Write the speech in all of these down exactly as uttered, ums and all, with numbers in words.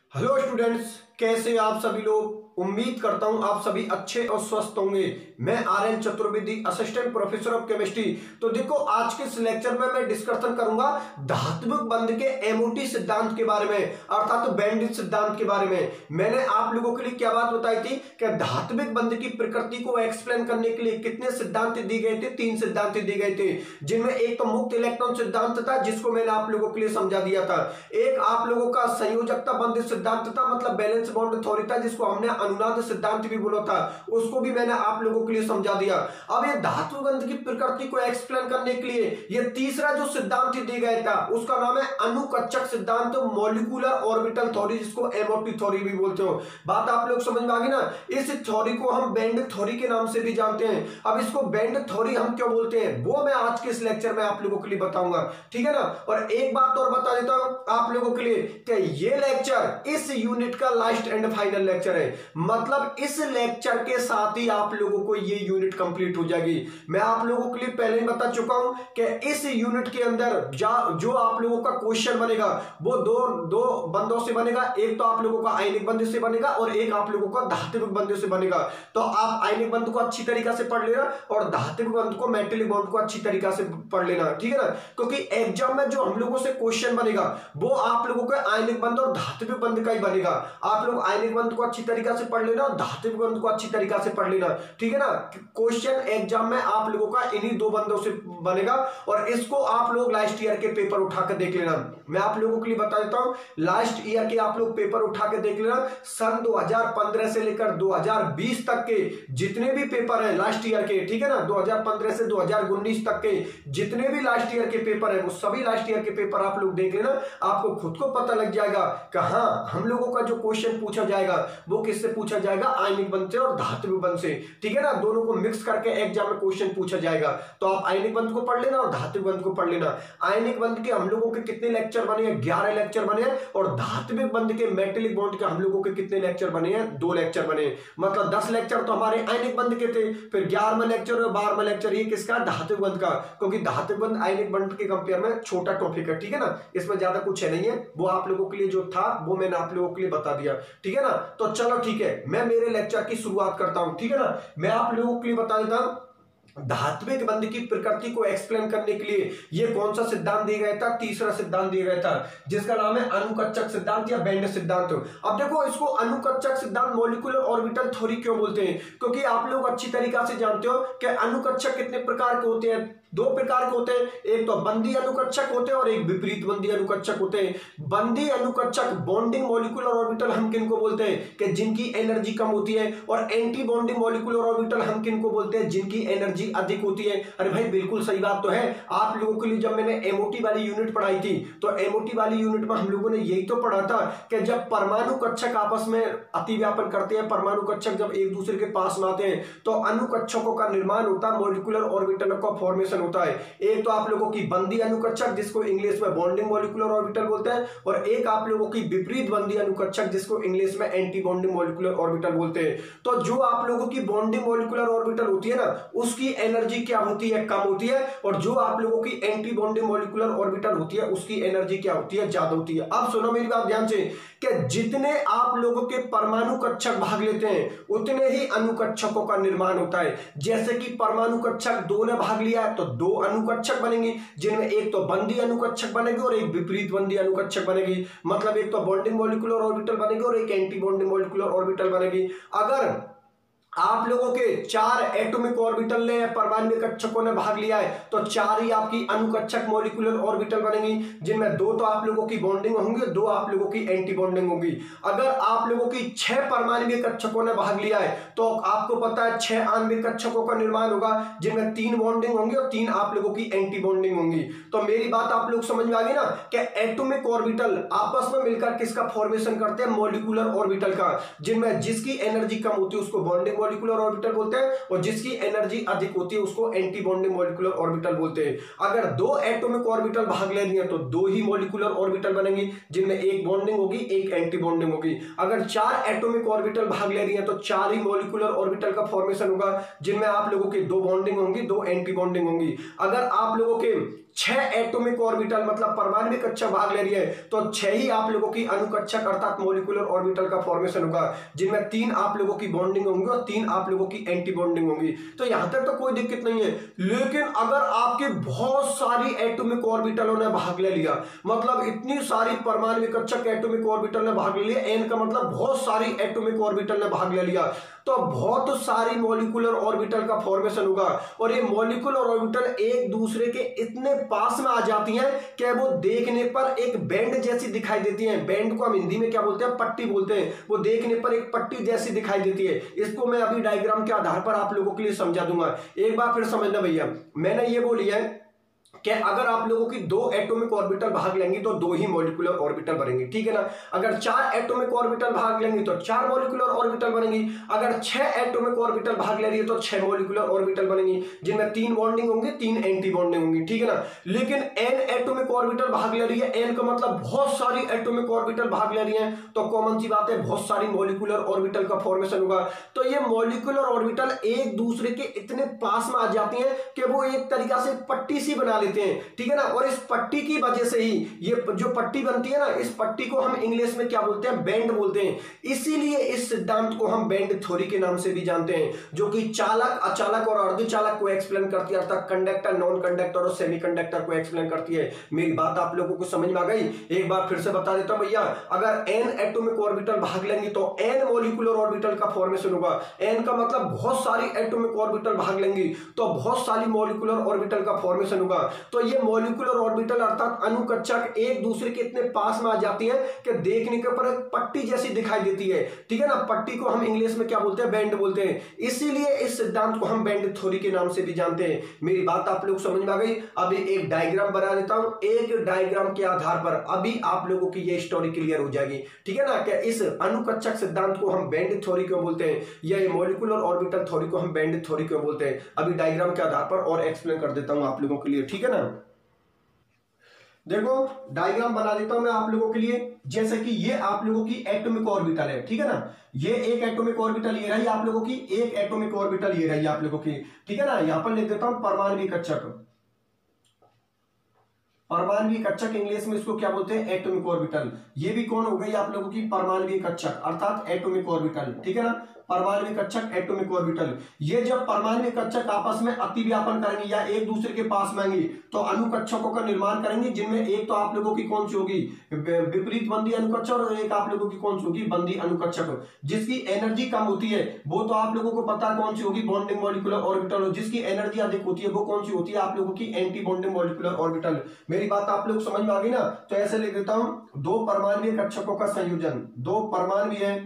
Hello students, कैसे आप सभी लोग। उम्मीद करता हूं आप सभी अच्छे और स्वस्थ होंगे। मैं R N Chaturvedi, assistant professor of chemistry. तो देखो, आज के इस लेक्चर में मैं डिस्कशन करूंगा धात्विक बंध के एमओटी सिद्धांत के बारे में, अर्थात बैंडिज सिद्धांत के बारे में। मैंने आप लोगों के लिए क्या बात बताई थी कि धात्विक बंध की प्रकृति को एक्सप्लेन करने के लिए कितने सिद्धांत दिए गए थे। तीन सिद्धांत दिए गए थे, जिनमें एक तो मुक्त इलेक्ट्रॉन सिद्धांत था, जिसको मैंने आप लोगों के लिए समझा दिया था। एक आप लोगों का संयोजकता बंध सिद्धांत था, मतलब बैलेंस बॉन्ड थ्योरी था, जिसको हमने अनुनाद सिद्धांत भी बोला था, उसको भी मैंने आप लोगों के लिए समझा दिया। अब ये धातु बंध की प्रकृति को एक्सप्लेन करने के लिए ये तीसरा जो सिद्धांत दिया गया था, उसका नाम है अनुकक्षक सिद्धांत, मॉलिक्यूलर ऑर्बिटल थ्योरी, जिसको एमओटी थ्योरी भी बोलते हो। बात आप लोग समझ में आ गई ना। इस थ्योरी को हम बैंड थ्योरी के नाम से भी जानते हैं। अब इसको बैंड थ्योरी हम क्यों बोलते हैं, वो मैं आज के इस लेक्चर में आप लोगों के लिए बताऊंगा, ठीक है ना। और एक बात और बता देता हूं आप लोगों के लिए कि ये लेक्चर इस यूनिट का लास्ट एंड फाइनल लेक्चर है। मतलब इस लेक्चर के साथ ही आप लोगों को ये यूनिट कंप्लीट हो जाएगी। मैं आप लोगों के लिए पहले ही बता चुका हूं कि इस यूनिट के अंदर जो आप लोगों का क्वेश्चन बनेगा वो दो दो बंदों से बनेगा। एक तो आप लोगों का आयनिक बंध से बनेगा और एक आप लोगों का धात्विक बंध से बनेगा। तो आप आयनिक बंध को अच्छी तरीका से पढ़ लेना और धात्विक बंध को, मेटेलिक बॉन्ड को अच्छी तरीका से पढ़ लेना, ठीक है ना। क्योंकि एग्जाम में जो हम लोगों से क्वेश्चन बनेगा वो आप लोगों का आयनिक बंध और धात्विक बंध का ही बनेगा। आप लोग आयनिक बंध को अच्छी तरीका से पढ़ लेना और धात्विक बंध को अच्छी तरीका से पढ़ लेना, ठीक है ना। क्वेश्चन एग्जाम में आप लोगों का इन्हीं दो बंधों से बनेगा और इसको आप लोग लास्ट ईयर के पेपर उठाकर देख लेना। मैं आप लोगों के लिए बता देता हूं, लास्ट ईयर के आप लोग पेपर उठा के देख लेना। सन दो हज़ार पंद्रह से लेकर दो हज़ार बीस तक के जितने भी पेपर है लास्ट ईयर के, ठीक है ना, दो हज़ार पंद्रह से दो हज़ार उन्नीस तक के जितने भी लास्ट ईयर के पेपर है, वो सभी लास्ट ईयर के पेपर आप लोग देख लेना। आपको खुद को पता लग जाएगा कि हाँ, हम लोगों का जो क्वेश्चन पूछा जाएगा वो किससे पूछा जाएगा, आयनिक बंध से और धात्विक बंध से, ठीक है ना। दोनों को मिक्स करके एग्जाम में क्वेश्चन पूछा जाएगा। तो आप आयनिक बंध को पढ़ लेना और धात्विक बंध को पढ़ लेना। आयनिक बंध के हम लोगों के कितने लेक्चर बने हैं, ग्यारह लेक्चर बने हैं। और धात्विक बंध के, मेटेलिक बॉन्ड के हम लोगों के कितने लेक्चर बने हैं, दो लेक्चर बने हैं। मतलब दस लेक्चर तो हमारे आयनिक बंध के थे, फिर ग्यारहवां लेक्चर और बारहवां लेक्चर ये किसका, धात्विक बंध का। क्योंकि धात्विक बंध आयनिक बंध के कंपेयर में छोटा टॉपिक है, ठीक है ना, इसमें ज्यादा कुछ है नहीं है। वो आप लोगों के लिए जो था वो मैंने आप लोगों के लिए बता दिया, ठीक है ना। तो चलो ठीक है, मैं मेरे लेक्चर की शुरुआत करता हूं, ठीक है ना। मैं आप लोगों के लिए बता देता हूं धात्विक बंध की प्रकृति को एक्सप्लेन करने के लिए ये कौन सा सिद्धांत दिया गया था, तीसरा सिद्धांत दिया गया था, जिसका नाम है अनुकक्षक सिद्धांत या बैंड सिद्धांत। अब देखो, इसको अनुकक्षक सिद्धांत, मॉलिक्यूलर ऑर्बिटल थ्योरी क्यों बोलते हैं, क्योंकि आप लोग अच्छी तरीका से जानते हो कि अनुकक्षक कितने प्रकार के होते हैं। दो प्रकार के होते हैं, एक तो बंधी अनुकक्षक होते हैं और एक विपरीत बंधी अनुकक्षक होते हैं। बंधी अनुकक्षक, बॉन्डिंग मॉलिक्यूलर ऑर्बिटल हम किनको बोलते हैं कि जिनकी एनर्जी कम होती है, और एंटी बॉन्डिंग मॉलिक्यूलर ऑर्बिटल हम किनको बोलते हैं, जिनकी एनर्जी अधिक होती है। अरे भाई, बिल्कुल सही बात तो है। आप लोगों के लिए जब मैंने एमओटी वाली यूनिट पढ़ाई थी, तो एमओटी वाली यूनिट में हम लोगों ने यही तो पढ़ा था कि जब परमाणु कक्षक आपस में अतिव्यापन करते हैं, परमाणु कक्षक जब एक दूसरे के पास में आते हैं, तो अनुकक्षकों का निर्माण होता है, मॉलिक्यूलर ऑर्बिटल का फॉर्मेशन होता है। एक तो आप लोगों की बंधी अनुकक्षक, जिसको इंग्लिश में बॉन्डिंग मॉलिक्यूलर ऑर्बिटल बोलते हैं, और एक आप लोगों की विपरीत बंधी अनुकक्षक, जिसको इंग्लिश में एंटी बॉन्डिंग मॉलिक्यूलर ऑर्बिटल बोलते हैं। तो जो आप लोगों की बॉन्डिंग मॉलिक्यूलर ऑर्बिटल होती है ना, उसकी एनर्जी क्या होती है, कम होती है, और जो आप लोगों की एंटी बॉन्डिंग मॉलिक्यूलर ऑर्बिटल होती है, उसकी एनर्जी क्या होती है, ज्यादा होती है। अब सुनो मेरी बात ध्यान से कि जितने आप लोगों के परमाणु कक्षक भाग लेते हैं, उतने ही अनुकक्षकों का निर्माण होता है। जैसे कि परमाणु कक्षक दो ने भाग लिया है, तो दो अनुकक्षक बनेंगे, जिनमें एक तो बंधी अनुकक्षक बनेगी और एक विपरीत बंधी अनुकक्षक बनेगी। मतलब एक तो बॉन्डिंग मॉलिक्यूलर ऑर्बिटल बनेगी और एक एंटी बॉन्डिंग मॉलिक्यूलर ऑर्बिटल बनेगी। अगर आप लोगों के चार एटॉमिक ऑर्बिटल ने, परमाणु कक्षकों ने भाग लिया है, तो चार ही आपकी अनुकक्षक मॉलिक्यूलर ऑर्बिटल बनेंगी, जिनमें दो तो आप लोगों की बॉन्डिंग होंगी, दो आप लोगों की एंटी बॉन्डिंग होगी। अगर आप लोगों की छह परमाणु कक्षकों ने भाग लिया है, तो आपको पता है छह आणविक कक्षकों का निर्माण होगा, जिनमें तीन बॉन्डिंग होंगी और तीन आप लोगों की एंटी बॉन्डिंग होंगी। तो मेरी बात आप लोग समझ में आ गई ना कि एटॉमिक ऑर्बिटल आपस में मिलकर किसका फॉर्मेशन करते हैं, मॉलिक्यूलर ऑर्बिटल का, जिनमें जिसकी एनर्जी कम होती है उसको बॉन्डिंग मॉलिक्यूलर ऑर्बिटल बोलते हैं, और जिसकी एनर्जी अधिक होती है उसको एंटी बॉन्डिंग मॉलिक्यूलर ऑर्बिटल बोलते हैं। अगर दो एटॉमिक ऑर्बिटल भाग ले रही है, तो दो ही मॉलिक्यूलर ऑर्बिटल बनेंगी, जिनमें एक बॉन्डिंग होगी, एक एंटी बॉन्डिंग होगी। अगर चार एटॉमिक ऑर्बिटल भाग ले रही है, तो चार ही मॉलिक्यूलर ऑर्बिटल का फॉर्मेशन होगा, जिनमें आप लोगों की दो बॉन्डिंग होंगी, दो एंटी बॉन्डिंग होंगी। अगर आप लोगों के छह एटॉमिक ऑर्बिटल मतलब परमाणविक कक्षक भाग ले रही है तो छह ही आप लोगों की अनुकक्षक अर्थात मॉलिक्यूलर ऑर्बिटल का फॉर्मेशन होगा, जिनमें तीन आप लोगों की बॉन्डिंग होंगी और तीन आप लोगों की एंटी बॉन्डिंग होंगी। तो यहां तक तो कोई दिक्कत नहीं है, लेकिन अगर आपके बहुत सारी एटॉमिक ऑर्बिटलों ने भाग ले लिया, मतलब इतनी सारी परमाणविक कक्षक एटॉमिक ऑर्बिटल ने भाग ले लिया, एन का मतलब बहुत सारी एटॉमिक ऑर्बिटल ने भाग ले लिया, तो बहुत सारी मॉलिक्यूलर ऑर्बिटल का फॉर्मेशन होगा। और ये मॉलिक्यूलर ऑर्बिटल एक दूसरे के इतने पास में आ जाती हैं कि वो देखने पर एक बैंड जैसी दिखाई देती हैं। बैंड को हम हिंदी में क्या बोलते हैं, पट्टी बोलते हैं। वो देखने पर एक पट्टी जैसी दिखाई देती है। इसको मैं अभी डायग्राम के आधार पर आप लोगों के लिए समझा दूंगा। एक बार फिर समझना भैया, मैंने ये बोली है कि अगर आप लोगों की दो एटॉमिक ऑर्बिटल भाग लेंगी तो दो ही मॉलिक्यूलर ऑर्बिटल बनेंगी, ठीक है ना। अगर चार एटॉमिक ऑर्बिटल भाग लेंगी तो चार मॉलिक्यूलर ऑर्बिटल बनेंगी। अगर छह एटॉमिक ऑर्बिटल भाग ले रही है तो छह मॉलिक्यूलर ऑर्बिटल बनेंगी, जिनमें तीन बॉन्डिंग होंगी, तीन एंटी बॉन्डिंग होंगी, ठीक है ना। लेकिन एन एटॉमिक ऑर्बिटल भाग ले रही है, एन का मतलब बहुत सारी एटॉमिक ऑर्बिटल भाग ले रही है, तो कॉमन सी बात है बहुत सारी मॉलिक्यूलर ऑर्बिटल का फॉर्मेशन होगा। तो ये मॉलिक्यूलर ऑर्बिटल एक दूसरे के इतने पास में आ जाती हैं कि वो एक तरीका से पट्टी सी बना लेते हैं, ठीक है ना। और इस पट्टी की वजह से ही ये जो पट्टी बनती है ना, इस पट्टी को हम इंग्लिश में क्या बोलते हैं, बैंड बोलते हैं। इसीलिए इस सिद्धांत को हम बैंड थ्योरी के नाम से भी जानते हैं, जो कि चालक, अचालक और अर्धचालक को एक्सप्लेन करती है, अर्थात कंडक्टर, नॉन कंडक्टर और सेमीकंडक्टर को एक्सप्लेन करती है। मेरी बात आप लोगों को समझ में आ गई? एक बार फिर से बता देता हूं भैया, अगर एन एटॉमिक ऑर्बिटल भाग लेंगी तो एन मॉलिक्यूलर ऑर्बिटल का फॉर्मेशन होगा। एन का मतलब बहुत सारी एटॉमिक ऑर्बिटल भाग लेंगी तो बहुत सारी मॉलिक्यूलर ऑर्बिटल का फॉर्मेशन होगा। तो ये मॉलिक्यूलर ऑर्बिटल अर्थात अनुकक्षक एक दूसरे के इतने पास में आ जाती है कि देखने के ऊपर एक पट्टी जैसी दिखाई देती है, ठीक है ना। पट्टी को हम इंग्लिश में क्या बोलते हैं, बैंड बोलते हैं। इसीलिए इस सिद्धांत को हम बैंड थ्योरी के नाम से भी जानते हैं। मेरी बात आप लोग समझ में आ गई? अभी एक डायग्राम बना देता हूं, एक डायग्राम के आधार पर अभी आप लोगों की ये स्टोरी क्लियर हो जाएगी, ठीक है ना। कि इस अनुकक्षक सिद्धांत को हम बैंड थ्योरी क्यों बोलते हैं, या मॉलिक्यूलर ऑर्बिटल थ्योरी को हम बैंड थ्योरी क्यों बोलते हैं, अभी डायग्राम के आधार पर और एक्सप्लेन कर देता हूं आप लोगों के लिए, ठीक है ना। देखो डायग्राम बना देता हूं मैं आप लोगों के लिए। जैसे कि ये आप लोगों की एटॉमिक ऑर्बिटल है, ठीक है ना। ये एक एटॉमिक ऑर्बिटल ये रही आप लोगों की, एक एटॉमिक ऑर्बिटल ये रही आप लोगों की, ठीक है ना। यहां पर लिख देता हूं परमाणविक कक्षक। परमाणविक कक्षक इंग्लिश में इसको क्या बोलते हैं, एटॉमिक ऑर्बिटल। ये भी कौन हो गई आप लोगों की, परमाणविक कक्षक अर्थात एटॉमिक ऑर्बिटल, ठीक है ना। परमाणविक कक्षक एटॉमिक ऑर्बिटल, ये जब परमाणविक कक्षक आपस में अतिव्यापन करेंगे या एक दूसरे के पास में आएंगे तो अनुकक्षकों का निर्माण करेंगे, जिनमें एक तो आप लोगों की कौन सी होगी, विपरीत बंदी अनुकक्षक, और एक आप लोगों की कौन सी होगी, बंदी अनुकक्षक। जिसकी एनर्जी कम होती है वो तो आप लोगों को पता कौन सी होगी, बॉन्डिंग मॉलिक्यूलर ऑर्बिटल, और जिसकी एनर्जी अधिक होती है वो कौन सी होती है, आप लोगों की एंटी बॉन्डिंग मॉलिक्यूलर ऑर्बिटल। मेरी बात आप लोग समझ में आ गई ना। तो ऐसे लिख देता हूं, दो परमाणवीय कक्षकों का संयोजन, दो परमाणवीय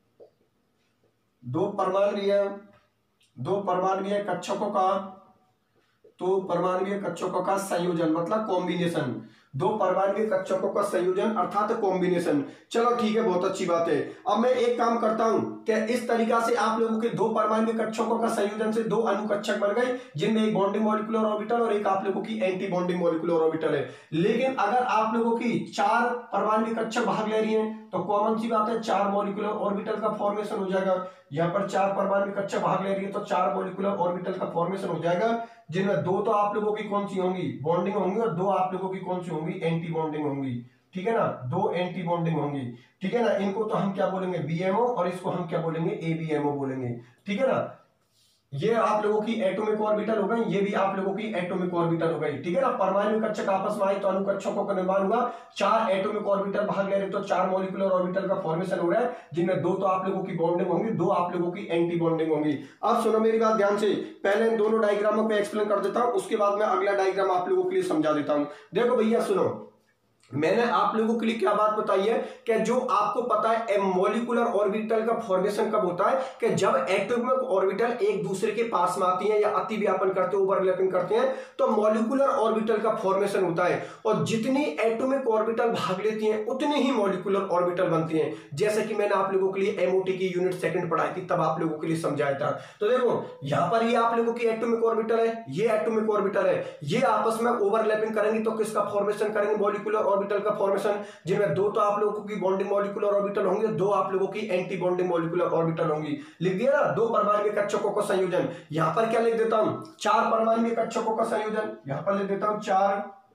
दो परमाणवीय दो परमाणवीय कक्षकों का तो परमाणवीय कक्षकों का संयोजन मतलब कॉम्बिनेशन, दो परमाणवीय कक्षकों का संयोजन अर्थात कॉम्बिनेशन। चलो ठीक है, बहुत अच्छी बात है। अब मैं एक काम करता हूं कि इस तरीका से आप लोगों के दो परमाणवीय कक्षकों का संयोजन से दो अनुकक्षक बन गए, जिनमें एक बॉन्डिंग मॉलिक्यूलर ऑर्बिटल और एक आप लोगों की एंटी बॉन्डिंग मॉलिक्यूलर ऑर्बिटल है। लेकिन अगर आप लोगों की चार परमाणवीय कक्षक भाग ले रही हैं तो कॉमन सी बात है चार मॉलिक्यूलर ऑर्बिटल का फॉर्मेशन हो जाएगा। यहाँ पर चार परमाणु कक्षक भाग ले रही है तो चार मॉलिक्यूलर ऑर्बिटल का फॉर्मेशन हो जाएगा, जिनमें दो तो आप लोगों की कौन सी होंगी, बॉन्डिंग होंगी, और दो आप लोगों की कौन सी होंगी, एंटी बॉन्डिंग होंगी, ठीक है ना। दो एंटी बॉन्डिंग होंगी, ठीक है ना। इनको तो हम क्या बोलेंगे, बीएमओ, और इसको हम क्या बोलेंगे, एबीएमओ बोलेंगे, ठीक है ना। ये आप लोगों की एटॉमिक ऑर्बिटल हो गई, ये भी आप लोगों की एटॉमिक ऑर्बिटल हो गई, ठीक है ना। परमाणु कक्षक आपस में आए तो अनुकक्षकों का निर्माण हुआ, चार एटॉमिक ऑर्बिटल भाग ले रहे तो चार मॉलिक्यूलर ऑर्बिटल का फॉर्मेशन हो रहा है, जिनमें दो तो आप लोगों की बॉन्डिंग होंगी, दो आप लोगों की एंटी बॉन्डिंग होंगी। अब सुनो मेरी बात ध्यान से, पहले इन दोनों डायग्रामों को एक्सप्लेन कर देता हूं, उसके बाद मैं अगला डायग्राम आप लोगों के लिए समझा देता हूं। देखो भैया सुनो, मैंने आप लोगों के लिए क्या बात बताई है कि जो आपको पता है मॉलिक्यूलर ऑर्बिटल का फॉर्मेशन कब होता है, कि जब एटॉमिक ऑर्बिटल एक दूसरे के पास में आती हैं या अतिव्यापन करते हैं, ओवरलैपिंग करते हैं, तो मॉलिक्यूलर ऑर्बिटल का फॉर्मेशन होता है। और जितनी एटॉमिक ऑर्बिटल भाग लेती हैं उतनी ही मॉलिक्यूलर ऑर्बिटल बनती हैं। जैसे कि मैंने आप लोगों के लिए एमओटी की यूनिट सेकंड पढ़ाई थी, तब आप लोगों के लिए समझाया था। तो देखो यहां पर ये आप लोगों की एटॉमिक ऑर्बिटल है, ये एटॉमिक ऑर्बिटल है, ये आपस में ओवरलैपिंग करेंगे तो किसका फॉर्मेशन करेंगे, मॉलिक्यूलर ऑर्बिटल का फॉर्मेशन, जिनमें दो तो आप लोगों की बॉन्डिंग मॉलिक्यूलर ऑर्बिटल होंगे, दो आप लोगों की एंटी बॉन्डिंग मॉलिक्यूलर ऑर्बिटल होंगी। लिख दिया ना, दो परमाणु कक्षकों का संयोजन। यहां पर क्या लिख देता हूं, चार परमाणु कक्षकों का संयोजन, यहां पर लिख देता हूं चार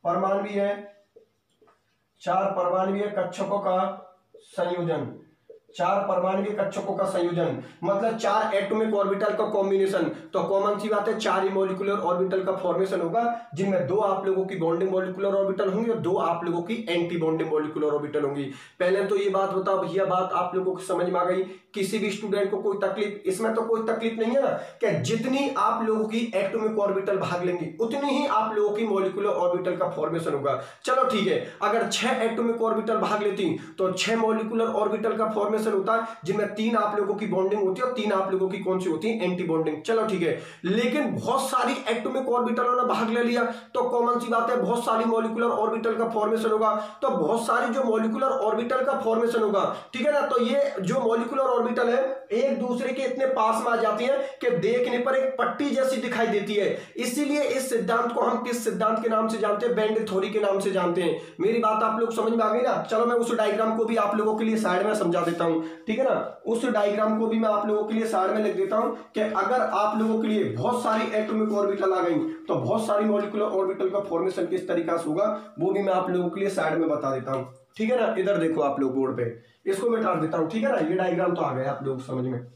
परमाणवीय चार परमाणवीय कक्षकों का संयोजन, चार परमाणवीय कक्षकों का संयोजन मतलब चार एटॉमिक ऑर्बिटल का कॉम्बिनेशन। तो कॉमन सी बात है, चार ही मॉलिक्यूलर ऑर्बिटल का फॉर्मेशन होगा, जिनमें दो आप लोगों की बॉन्डिंग मॉलिक्यूलर ऑर्बिटल होंगी और दो आप लोगों की एंटी बॉन्डिंग मॉलिक्यूलर ऑर्बिटल होंगी। पहले तो ये बात बताओ भैया, बात आप लोगों को समझ में आ गई? किसी भी स्टूडेंट को कोई तकलीफ इसमें तो कोई तकलीफ नहीं है ना, कि जितनी आप लोगों की एटॉमिक ऑर्बिटल भाग लेंगी उतनी ही आप लोगों की मॉलिक्यूलर ऑर्बिटल का फॉर्मेशन होगा। चलो ठीक है, अगर छह एटॉमिक ऑर्बिटल भाग लेती तो छह मॉलिक्यूलर ऑर्बिटल का फॉर्मेशन होता है, जिनमें तीन आप लोगों की बॉन्डिंग होती है और तीन आप लोगों की कौन सी होती है? Anti bonding. चलो ठीक है, लेकिन बहुत सारी एटॉमिक ऑर्बिटलों ने भाग ले लिया तो कॉमन सी बात है, बहुत सारी मॉलिक्यूलर ऑर्बिटल का फॉर्मेशन होगा। तो बहुत सारी जो मॉलिक्यूलर ऑर्बिटल का फॉर्मेशन होगा, ठीक है ना, तो ये जो मॉलिक्यूलर ऑर्बिटल है एक दूसरे के इतने पास में आ जाती है कि देखने पर एक पट्टी जैसी दिखाई देती है। इसीलिए इस सिद्धांत को हम किस सिद्धांत के नाम से जानते हैं? बैंड थ्योरी के नाम से जानते हैं। मेरी बात आप लोग समझ में आ गई ना? चलो मैं उस डायग्राम को भी आप लोगों के लिए साइड में समझा देता हूं, ठीक है ना। उस डायग्राम को भी मैं आप लोगों के लिए साइड में लिख देता हूं कि अगर आप लोगों के लिए बहुत सारी एटॉमिक ऑर्बिटल आ गई तो बहुत सारी मॉलिक्यूलर ऑर्बिटल का फॉर्मेशन किस तरीके से होगा वो भी मैं आप लोगों के लिए साइड में बता देता हूं, ठीक है ना। इधर देखो आप लोग बोर्ड पे, इसको मैं काट देता हूं, ठीक है ना। ये डायग्राम तो आ गया आप लोग समझ में।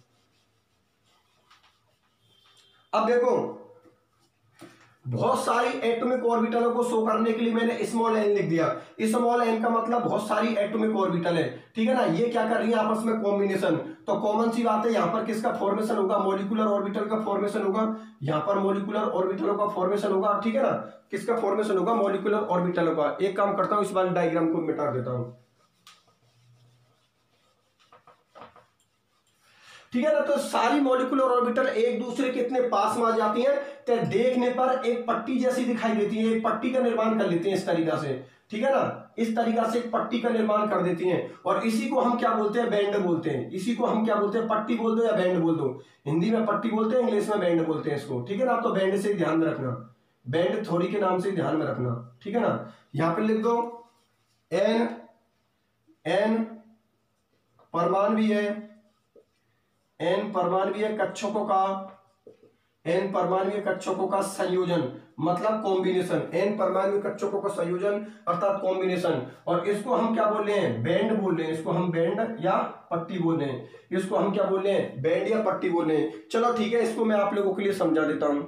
अब देखो, बहुत सारी एटॉमिक ऑर्बिटलों को शो करने के लिए मैंने स्मॉल एन लिख दिया। स्मॉल एन का मतलब बहुत सारी एटॉमिक ऑर्बिटल है, ठीक है ना। ये क्या कर रही है? आपस में कॉम्बिनेशन। तो कॉमन सी बात है, यहां पर किसका फॉर्मेशन होगा? मॉलिक्यूलर ऑर्बिटल का फॉर्मेशन होगा। यहां पर मॉलिक्यूलर ऑर्बिटलों का फॉर्मेशन होगा, ठीक है ना। किसका फॉर्मेशन होगा? मॉलिक्यूलर ऑर्बिटलों का। एक काम करता हूं, इस वाले डायग्राम को मिटा देता हूं, ठीक है ना। तो सारी मॉलिक्यूलर ऑर्बिटल एक दूसरे के इतने पास में आ जाती हैं तो देखने पर एक पट्टी जैसी दिखाई देती है। एक पट्टी का निर्माण कर लेती हैं इस तरीका से, ठीक है ना। इस तरीका से एक पट्टी का निर्माण कर देती हैं और इसी को हम क्या बोलते हैं? बैंड बोलते हैं। इसी को हम क्या बोलते हैं? पट्टी बोल दो या बैंड बोल दो। हिंदी में पट्टी बोलते हैं, इंग्लिश में बैंड बोलते हैं इसको, ठीक है ना। आप तो बैंड से ध्यान में रखना, बैंड थ्योरी के नाम से ध्यान में रखना, ठीक है ना। यहां पर लिख दो एन एन परमाणवीय एन परमाणवीय कक्षकों का एन परमाणवीय कक्षकों का संयोजन मतलब कॉम्बिनेशन। एन परमाणु कक्षकों का संयोजन अर्थात कॉम्बिनेशन। और इसको हम क्या बोल रहे हैं? बैंड बोल रहे हैं। इसको हम बैंड या पट्टी बोल रहे हैं। इसको हम क्या बोल रहे हैं? बैंड या पट्टी बोल रहे हैं। चलो ठीक है, इसको मैं आप लोगों के लिए समझा देता हूं।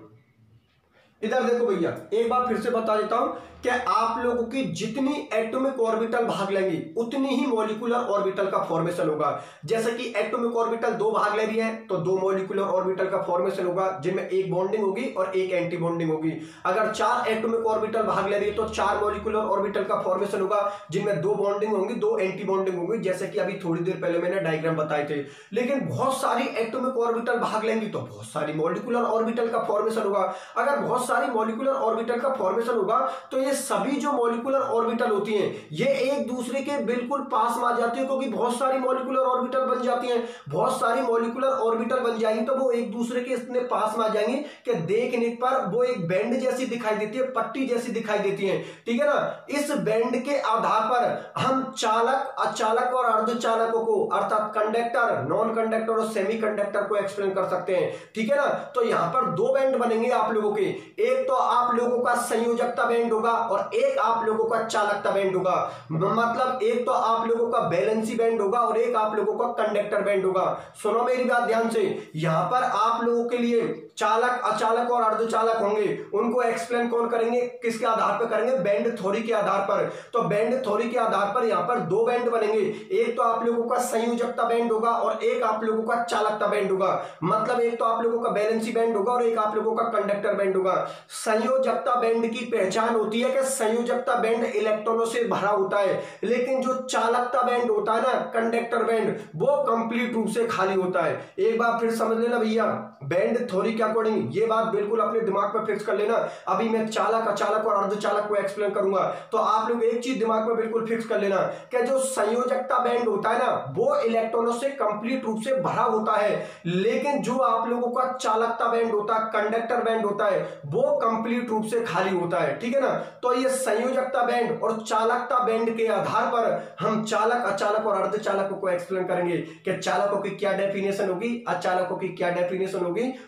इधर देखो भैया, एक बार फिर से बता देता हूं कि आप लोगों की जितनी एटॉमिक ऑर्बिटल भाग लेंगी उतनी ही मॉलिक्यूलर ऑर्बिटल का फॉर्मेशन होगा। जैसे कि एटॉमिक ऑर्बिटल दो भाग ले रही है तो दो मॉलिक्यूलर ऑर्बिटल का फॉर्मेशन होगा, जिनमें एक बॉन्डिंग होगी और एक एंटी बॉन्डिंग होगी। अगर चार एटॉमिक ऑर्बिटल भाग ले रही है तो चार मॉलिक्यूलर ऑर्बिटल का फॉर्मेशन होगा, जिनमें दो बॉन्डिंग होंगी, दो एंटी बॉन्डिंग होंगी, जैसे कि अभी थोड़ी देर पहले मैंने डायग्राम बताए थे। लेकिन बहुत सारी एटॉमिक ऑर्बिटल भाग लेंगी तो बहुत सारी मॉलिक्यूलर ऑर्बिटल का फॉर्मेशन होगा। अगर बहुत सारी मॉलिक्यूलर ऑर्बिटल का फॉर्मेशन होगा तो ये सभी जो मॉलिक्यूलर ऑर्बिटल होती हैं ये एक दूसरे के बिल्कुल पास में आ जाती है, क्योंकि बहुत सारी मॉलिक्यूलर ऑर्बिटल बन जाती हैं। बहुत सारी मॉलिक्यूलर ऑर्बिटल बन जाएंगी तो वो एक दूसरे के इतने पास में आ जाएंगी कि देखने पर वो एक बैंड जैसी दिखाई देती है, पट्टी जैसी दिखाई देती है, ठीक है ना। इस बैंड के आधार पर हम चालक, अचालक और अर्धचालकों को अर्थात कंडक्टर, नॉन कंडक्टर और सेमी कंडक्टर को एक्सप्लेन कर सकते हैं, ठीक है ना। तो यहां पर दो बैंड बनेंगे आप लोगों के, एक तो आप लोगों का संयोजकता बैंड होगा और एक आप लोगों का चालकता बैंड होगा। मतलब एक तो आप लोगों का बैलेंसी बैंड होगा और एक आप लोगों का कंडक्टर बैंड होगा। सुनो मेरी बात ध्यान से, यहां पर आप लोगों के लिए चालक, अचालक और अर्धचालक होंगे। उनको एक्सप्लेन कौन करेंगे? किसके आधार पर करेंगे? बैंड थ्योरी के आधार पर। तो बैंड थ्योरी के आधार पर यहां पर दो बैंड बनेंगे, एक तो आप लोगों का संयोजकता बैंड होगा और एक आप लोगों का चालकता बैंड होगा। मतलब एक तो आप लोगों का बैलेंसी बैंड होगा और एक आप लोगों का कंडक्टर बैंड होगा। संयोजकता बैंड की पहचान होती है कि संयोजकता बैंड इलेक्ट्रॉनों से भरा होता है, लेकिन जो चालकता बैंड होता है ना, कंडक्टर बैंड, वो कंप्लीट रूप से खाली होता है। एक बार फिर समझ लेना भैया, बैंड थ्योरी के अकॉर्डिंग ये बात बिल्कुल अपने दिमाग में फिक्स कर लेना। अभी मैं चालक, अचालक और अर्धचालक को एक्सप्लेन करूंगा तो आप लोग एक चीज दिमाग में बिल्कुल फिक्स कर लेना कि जो संयोजकता बैंड होता है ना वो इलेक्ट्रॉनों से कंप्लीट रूप से भरा होता है, लेकिन जो आप लोगों का चालकता बैंड होता है, कंडक्टर बैंड होता है, वो कंप्लीट रूप से खाली होता है, ठीक है ना। तो ये संयोजकता बैंड और चालकता बैंड के आधार पर हम चालक, अचालक और अर्धचालकों को एक्सप्लेन करेंगे कि चालकों की क्या डेफिनेशन होगी, अचालकों की क्या डेफिनेशन होगी और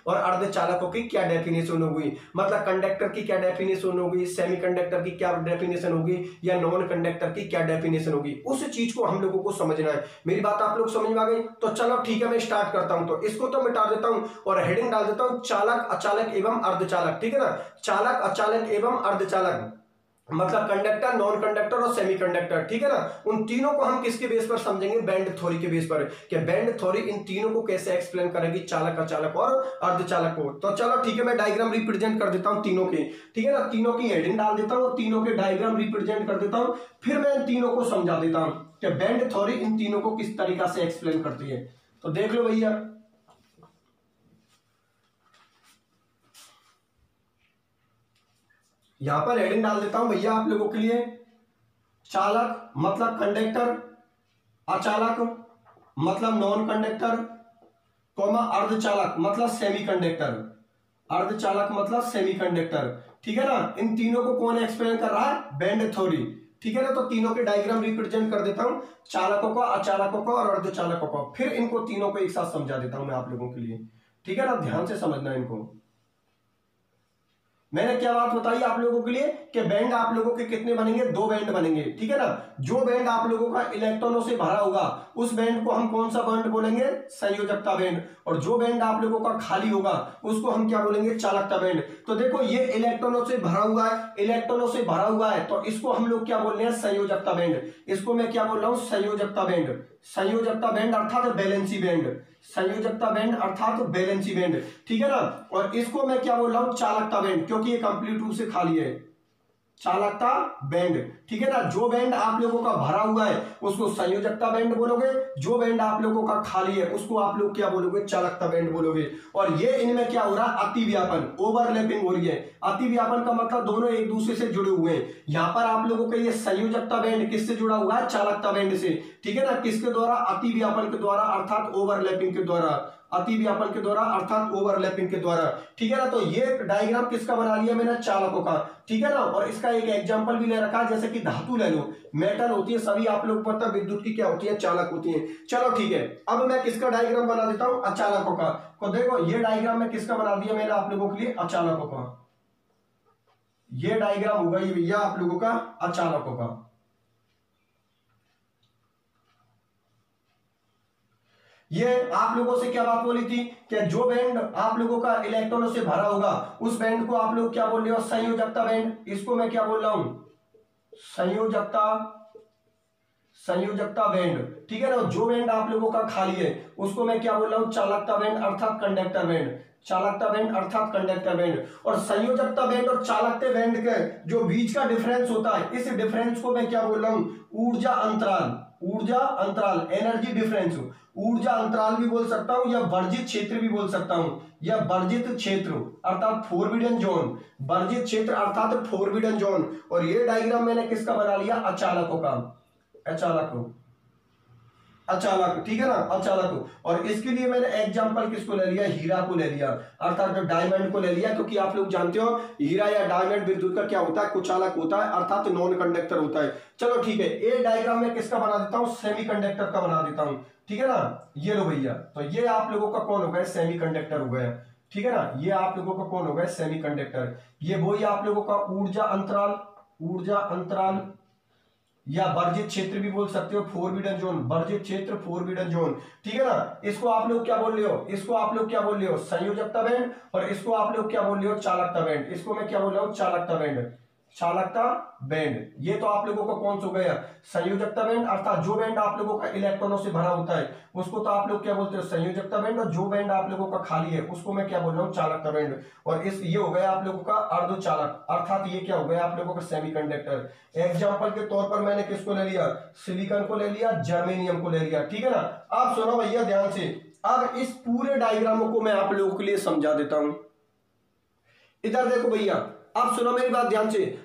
अर्धचालकों की क्या डेफिनेशन होगी, मतलब कंडक्टर की क्या डेफिनेशन होगी, सेमीकंडक्टर की क्या डेफिनेशन होगी, या नॉन कंडक्टर की क्या डेफिनेशन होगी, उस चीज को हम लोगों को समझना है। मेरी बात आप लोग समझ में आ गई? तो चलो ठीक है, मैं स्टार्ट करता हूं। तो इसको तो मिटा देता हूं और हेडिंग डाल देता हूं चालक, अचालक एवं अर्धचालक। ठीक है ना, चालक, अचालक एवं अर्धचालक मतलब कंडक्टर, नॉन कंडक्टर और सेमीकंडक्टर। ठीक है ना, उन तीनों को हम किसके बेस पर समझेंगे? बैंड थ्योरी के बेस पर, कि बैंड थ्योरी इन तीनों को कैसे एक्सप्लेन करेगी, चालक, अचालक और अर्धचालक को। तो चलो ठीक है, मैं डायग्राम रिप्रेजेंट कर देता हूं तीनों के। ठीक है ना, तीनों की हेडिंग डाल देता हूं, तीनों के डायग्राम रिप्रेजेंट कर देता हूं, फिर मैं इन तीनों को समझा देता हूं कि बैंड थ्योरी इन तीनों को किस तरीका से एक्सप्लेन करती है। तो देख लो भैया, यहां पर हेडिंग डाल देता हूं भैया आप लोगों के लिए, चालक मतलब कंडक्टर, अचालक मतलब नॉन कंडक्टर, कॉमा अर्धचालक मतलब सेमीकंडक्टर, अर्धचालक मतलब सेमीकंडक्टर। ठीक है ना, इन तीनों को कौन एक्सप्लेन कर रहा है? Band theory. ठीक है ना, तो तीनों के डायग्राम रिप्रेजेंट कर देता हूं, चालकों को, अचालकों को और अर्धचालकों को, फिर इनको तीनों को एक साथ समझा देता हूं मैं आप लोगों के लिए। ठीक है ना, ध्यान से समझना इनको। मैंने क्या बात बताई आप लोगों के लिए कि बैंड आप लोगों के कितने बनेंगे? दो बैंड बनेंगे। ठीक है ना, जो बैंड आप लोगों का इलेक्ट्रॉनों से भरा होगा उस बैंड को हम कौन सा बैंड बोलेंगे? संयोजकता बैंड। और जो बैंड आप लोगों का खाली होगा उसको हम क्या बोलेंगे? चालकता बैंड। तो देखो, ये इलेक्ट्रॉनों से भरा हुआ है, इलेक्ट्रॉनों से भरा हुआ है, तो इसको हम लोग क्या बोल रहे हैं? संयोजकता बैंड। इसको मैं क्या बोल रहा हूं? संयोजकता बैंड। संयोजकता बैंड अर्थात बैलेंसी बैंड, संयोजकता बैंड अर्थात बैलेंसी बैंड। ठीक है ना, और इसको मैं क्या बोल रहा हूं? चालकता बैंड, क्योंकि ये कंप्लीट रूप से खाली है, चालकता बैंड। ठीक है ना, जो बैंड आप लोगों का भरा हुआ है उसको संयोजकता बैंड बोलोगे, जो बैंड आप लोगों का खाली है उसको आप लोग क्या बोलोगे? चालकता बैंड बोलोगे। और ये इनमें क्या हो रहा है? अतिव्यापन, ओवरलैपिंग हो रही है। अतिव्यापन का मतलब दोनों एक दूसरे से जुड़े हुए हैं। यहां पर आप लोगों का ये संयोजकता बैंड किससे जुड़ा हुआ है? चालकता बैंड से। ठीक है ना, किसके द्वारा? अतिव्यापन के द्वारा अर्थात ओवरलैपिंग के द्वारा, अतिव्यापन के द्वारा अर्थात ओवरलैपिंग के द्वारा। ठीक है ना, तो ये डायग्राम किसका बना लिया मैंने? चालकों का। ठीक है ना, और इसका एक एग्जांपल भी ले रखा है, जैसे कि धातु ले लो, मेटल होती है, सभी आप लोग पता विद्युत की क्या होती है? चालक होती है। चलो ठीक है, अब मैं किसका डायग्राम बना देता हूं? अचालकों का। तो देखो, ये डायग्राम में किसका बना दिया मैंने आप लोगों के लिए? अचालकों का। ये डायग्राम होगा ये भैया आप लोगों का अचालकों का। ये आप लोगों से क्या बात बोली थी कि जो बैंड आप लोगों का इलेक्ट्रॉनों से भरा होगा उस बैंड को आप लोग क्या बोल रहे हो? संयोजकता बैंड। इसको मैं क्या बोल रहा हूं? संयोजकता, संयोजकता बैंड। ठीक है ना, जो बैंड आप लोगों का खाली है उसको मैं क्या बोल रहा हूं? चालकता बैंड अर्थात कंडक्टर बैंड, चालकता बैंड अर्थात कंडक्टर बैंड। और संयोजकता बैंड और चालकता बैंड के जो बीच का डिफरेंस होता है, इस डिफरेंस को मैं क्या बोल रहा हूं? ऊर्जा अंतराल, ऊर्जा अंतराल, एनर्जी डिफरेंस। ऊर्जा अंतराल भी बोल सकता हूं या वर्जित क्षेत्र भी बोल सकता हूं, या वर्जित क्षेत्र अर्थात फोरबिडन जोन, वर्जित क्षेत्र अर्थात फोरबिडन जोन। और ये डायग्राम मैंने किसका बना लिया? अचालकों का, अचालकों, अचालक। ठीक है ना, अचालक। और इसके लिए मैंने एग्जांपल किसको ले लिया? हीरा को ले लिया, अर्थात जो डायमंड को ले लिया, क्योंकि आप लोग जानते हो हीरा या डायमंड विद्युत का क्या होता है? कुचालक होता है, अर्थात नॉन कंडक्टर होता है। चलो ठीक है, एक डायग्राम में किसका बना देता हूं? सेमीकंडक्टर का बना देता हूं। ठीक है ना, ये लो भैया, तो ये आप लोगों का कौन हो गया? सेमीकंडक्टर हो गया। ठीक है ना, ये आप लोगों का कौन हो गया? सेमीकंडक्टर। ये वही आप लोगों का ऊर्जा अंतराल, ऊर्जा अंतराल या वर्जित क्षेत्र भी बोल सकते हो, फोरबिडन जोन, वर्जित क्षेत्र, फोरबिडन जोन। ठीक है ना, इसको आप लोग क्या बोल रहे हो? इसको आप लोग क्या बोल रहे हो? संयोजकता बैंड। और इसको आप लोग क्या बोल रहे हो? चालकता बैंड। इसको मैं क्या बोल रहा हूं? चालकता बैंड, चालकता बैंड। ये तो आप लोगों का कौन सा हो गया? संयोजकता बैंड, अर्थात जो बैंड आप लोगों का इलेक्ट्रॉनों से भरा होता है उसको तो आप लोग क्या बोलते हो? संयोजकता बैंड। और जो बैंड आप लोगों का खाली है उसको मैं क्या बोल रहा हूँ? चालकता बैंड। और इस ये हो गया आप लोगों का अर्धचालक, अर्थात ये क्या हो गया आप लोगों का? सेमीकंडक्टर। एग्जाम्पल के तौर पर मैंने किसको ले लिया? सिलिकॉन को ले लिया, जर्मेनियम को ले लिया। ठीक है ना, आप सुनो भैया ध्यान से। अब इस पूरे डायग्रामों को मैं आप लोगों के लिए समझा देता हूं। इधर देखो भैया, आप सुनो मेरी बात ध्यान से।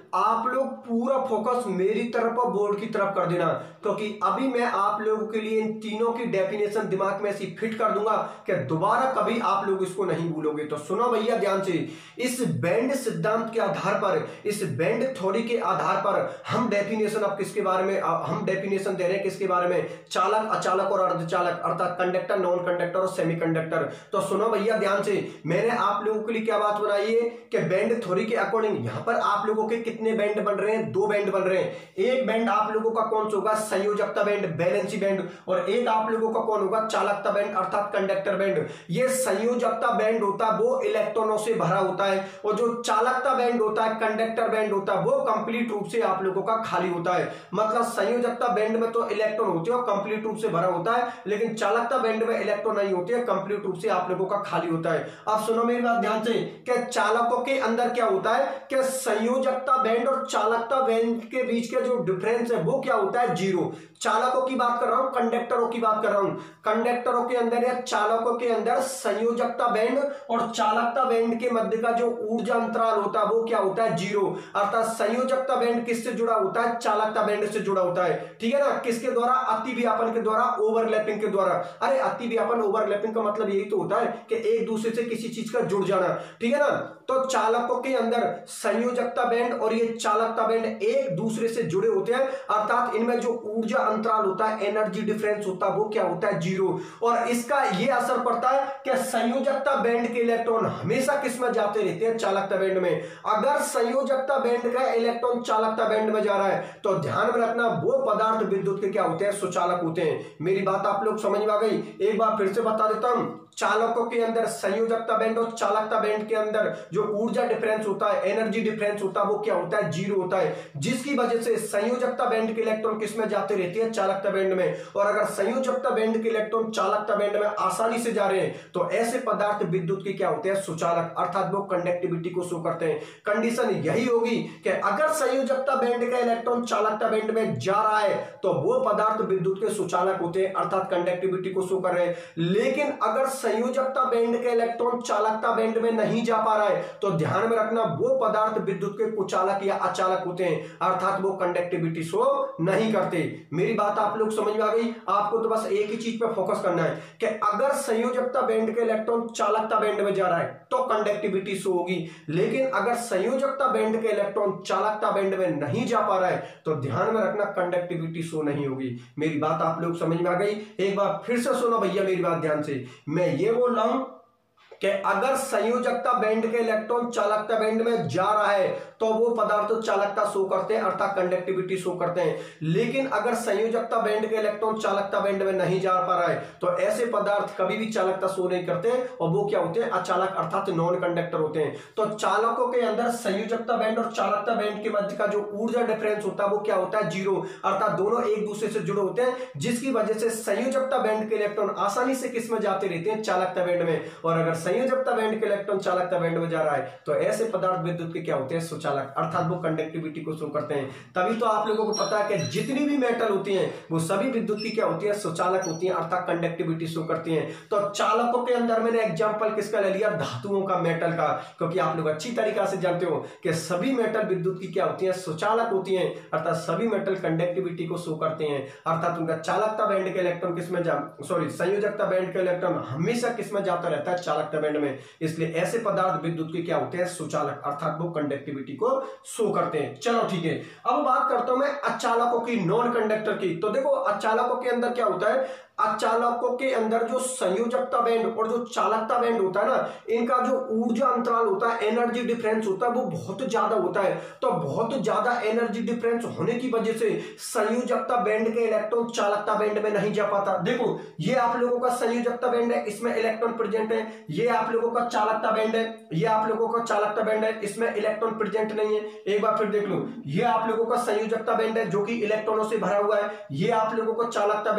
आप लोग पूरा फोकस मेरी तरफ और बोर्ड की तरफ कर देना, क्योंकि अभी मैं आप लोगों के लिए इन तीनों की डेफिनेशन दिमाग में ऐसी फिट कर दूंगा कि दोबारा कभी आप लोग इसको नहीं भूलोगे। तो सुनो भैया ध्यान से, इस बैंड सिद्धांत के आधार पर, इस बैंड थ्योरी के आधार पर हम डेफिनेशन अब किसके बारे में हम डेफिनेशन दे रहे हैं, किसके बारे में, चालक, अचालक और अर्धचालक, अर्थात कंडक्टर, नॉन कंडक्टर और सेमीकंडक्टर। तो सुनो भैया ध्यान से, मैंने आप लोगों के लिए क्या बात बनाई है कि बैंड थ्योरी के अकॉर्डिंग यहां पर आप लोगों के कितने बैंड बन रहे हैं, दो बैंड बन रहे हैं। एक बैंड आप लोगों का कौन सा होगा, संयोजकता बैंड, बैलेंसी बैंड, और एक आप लोगों का कौन होगा, चालकता बैंड अर्थात कंडक्टर बैंड। ये संयोजकता बैंड होता है वो इलेक्ट्रॉनों से भरा होता है, और जो चालकता बैंड होता है, कंडक्टर बैंड होता है, वो कंप्लीट रूप से आप लोगों का खाली होता है। मतलब संयोजकता बैंड में तो इलेक्ट्रॉन होते हैं और कंप्लीट रूप से भरा होता है, लेकिन चालकता बैंड में इलेक्ट्रॉन नहीं होते हैं, कंप्लीट रूप से आप लोगों का खाली होता है। अब सुनो मेरी बात ध्यान से कि चालकों के अंदर क्या होता है कि संयोजकता बैंड और चालकता बैंड के बीच का जो डिफरेंस है वो क्या होता है, जीरो। चालकों की बात कर रहा हूं, कंडक्टरों की बात कर रहा हूं। कंडक्टरों के अंदर या चालकों के अंदर संयोजकता बैंड और चालकता बैंड के मध्य का जो ऊर्जा अंतराल होता है वो क्या होता है, जीरो। अर्थात संयोजकता बैंड किससे जुड़ा होता है, चालकता बैंड से जुड़ा होता है, ठीक है ना। किसके द्वारा, अतिव्यापन के द्वारा, ओवरलैपिंग के द्वारा। अरे अतिव्यापन ओवरलैपिंग का मतलब यही तो होता है कि एक दूसरे से किसी चीज का जुड़ जाना, ठीक है ना। तो चालकों के अंदर संयोजकता बैंड और ये चालकता बैंड एक दूसरे से जुड़े होते हैं, अर्थात इनमें जो ऊर्जा अंतराल होता है, एनर्जी डिफरेंस होता है, वो क्या होता है, जीरो। और इसका ये असर पड़ता है कि संयोजकता बैंड के इलेक्ट्रॉन हमेशा किस में जाते रहते हैं, चालकता बैंड में। अगर संयोजकता बैंड का इलेक्ट्रॉन चालकता बैंड में जा रहा है तो ध्यान में रखना वो पदार्थ विद्युत के क्या होते हैं, सुचालक होते हैं। मेरी बात आप लोग समझ में आ गई, एक बार फिर से बता देता हूं। चालकों के अंदर संयोजकता बैंड और चालकता बैंड के अंदर जो ऊर्जा डिफरेंस होता है, एनर्जी डिफरेंस होता है, वो क्या होता है, जीरो होता है, जिसकी वजह से संयोजकता बैंड के इलेक्ट्रॉन किसमें जाते रहते हैं, चालकता बैंड में। और अगर संयोजकता बैंड के इलेक्ट्रॉन चालकता बैंड में आसानी से जा रहे हैं तो ऐसे पदार्थ विद्युत के क्या होते हैं, सुचालक, अर्थात वो कंडक्टिविटी को शो करते हैं। कंडीशन यही होगी कि अगर संयोजकता बैंड का इलेक्ट्रॉन चालकता बैंड में जा रहा है तो वो पदार्थ विद्युत के सुचालक होते हैं, अर्थात कंडक्टिविटी को शो कर रहे हैं। लेकिन अगर संयोजकता बैंड के इलेक्ट्रॉन चालकता बैंड में नहीं जा पा रहा है तो ध्यान में रखना वो पदार्थ विद्युत के कुचालक या अचालक होते हैं, अर्थात वो कंडक्टिविटी शो नहीं करते। मेरी बात आप लोग समझ में आ गई। आपको तो बस एक ही चीज पे फोकस करना है कि अगर संयोजकता बैंड के इलेक्ट्रॉन चालकता बैंड में जा रहा है तो कंडक्टिविटी शो होगी, लेकिन अगर संयोजकता बैंड के इलेक्ट्रॉन चालकता बैंड में नहीं जा पा रहा है तो ध्यान में रखना कंडक्टिविटी शो नहीं होगी। मेरी बात आप लोग समझ में आ गई। एक बार फिर से सुनो भैया मेरी बात ध्यान से, मैं ये बोल रहा हूं कि अगर संयोजकता बैंड के इलेक्ट्रॉन चालकता बैंड में जा रहा है तो वो पदार्थ चालकता शो करते हैं, अर्थात कंडक्टिविटी शो करते हैं। लेकिन अगर संयोजकता बैंड के इलेक्ट्रॉन चालकता बैंड में नहीं जा पा रहा है तो ऐसे पदार्थ कभी भी चालकता शो नहीं करते और वो क्या होते हैं, अचालक, अर्थात नॉन कंडक्टर होते हैं। तो चालकों के अंदर संयोजकता बैंड और चालकता बैंड के मध्य का जो ऊर्जा डिफरेंस होता है वो क्या होता है, जीरो, अर्थात दोनों एक दूसरे से जुड़े होते हैं, जिसकी वजह से संयोजकता बैंड के इलेक्ट्रॉन आसानी से किस में जाते रहते हैं, चालकता बैंड में। और अगर संयोजकता बैंड के इलेक्ट्रॉन चालकता बैंड में जा रहा है तो ऐसे पदार्थ विद्युत के क्या होते हैं, सुचालक, अर्थात वो कंडक्टिविटी को शो करते हैं। तभी तो आप लोगों को पता है कि जितनी भी मेटल होती हैं वो सभी विद्युत की क्या होती है, सुचालक होती हैं, अर्थात कंडक्टिविटी शो करती हैं। तो चालकों के अंदर मैंने एग्जांपल किसका ले लिया, धातुओं का, मेटल का, क्योंकि आप लोग अच्छी तरीका से जानते हो कि सभी मेटल विद्युत की क्या होती है, सुचालक होती हैं, अर्थात सभी मेटल कंडक्टिविटी को शो करते हैं, अर्थात उनका चालकता बैंड के इलेक्ट्रॉन किसमें जा सॉरी संयोजकता बैंड के इलेक्ट्रॉन हमेशा किसमें जाता रहता है, चालकता बैंड में। इसलिए ऐसे पदार्थ विद्युत के क्या होते हैं, सुचालक, अर्थात वो कंडक्टिविटी को शो करते हैं। चलो ठीक है, अब बात करता हूं मैं अचालकों की, नॉन कंडक्टर की। तो देखो अचालकों के अंदर क्या होता है, अचालकों के अंदर जो संयोजकता बैंड और जो चालकता बैंड होता है ना, इनका जो ऊर्जा अंतराल होता है, एनर्जी डिफरेंस होता है, वो बहुत ज्यादा होता है। तो बहुत ज्यादा एनर्जी डिफरेंस होने की वजह से संयोजकता बैंड के इलेक्ट्रॉन चालकता बैंड में नहीं जा पाता। देखो ये आप लोगों का संयोजकता बैंड है, इसमें इलेक्ट्रॉन प्रेजेंट है, ये आप लोगों का चालकता बैंड है, ये आप लोगों का चालकता बैंड है, इसमें इलेक्ट्रॉन प्रेजेंट नहीं है। एक बार फिर देख लो, ये आप लोगों का संयोजकता बैंड है जो कि इलेक्ट्रॉनों से भरा हुआ है, ये आप लोगों का चालकता बैंड है,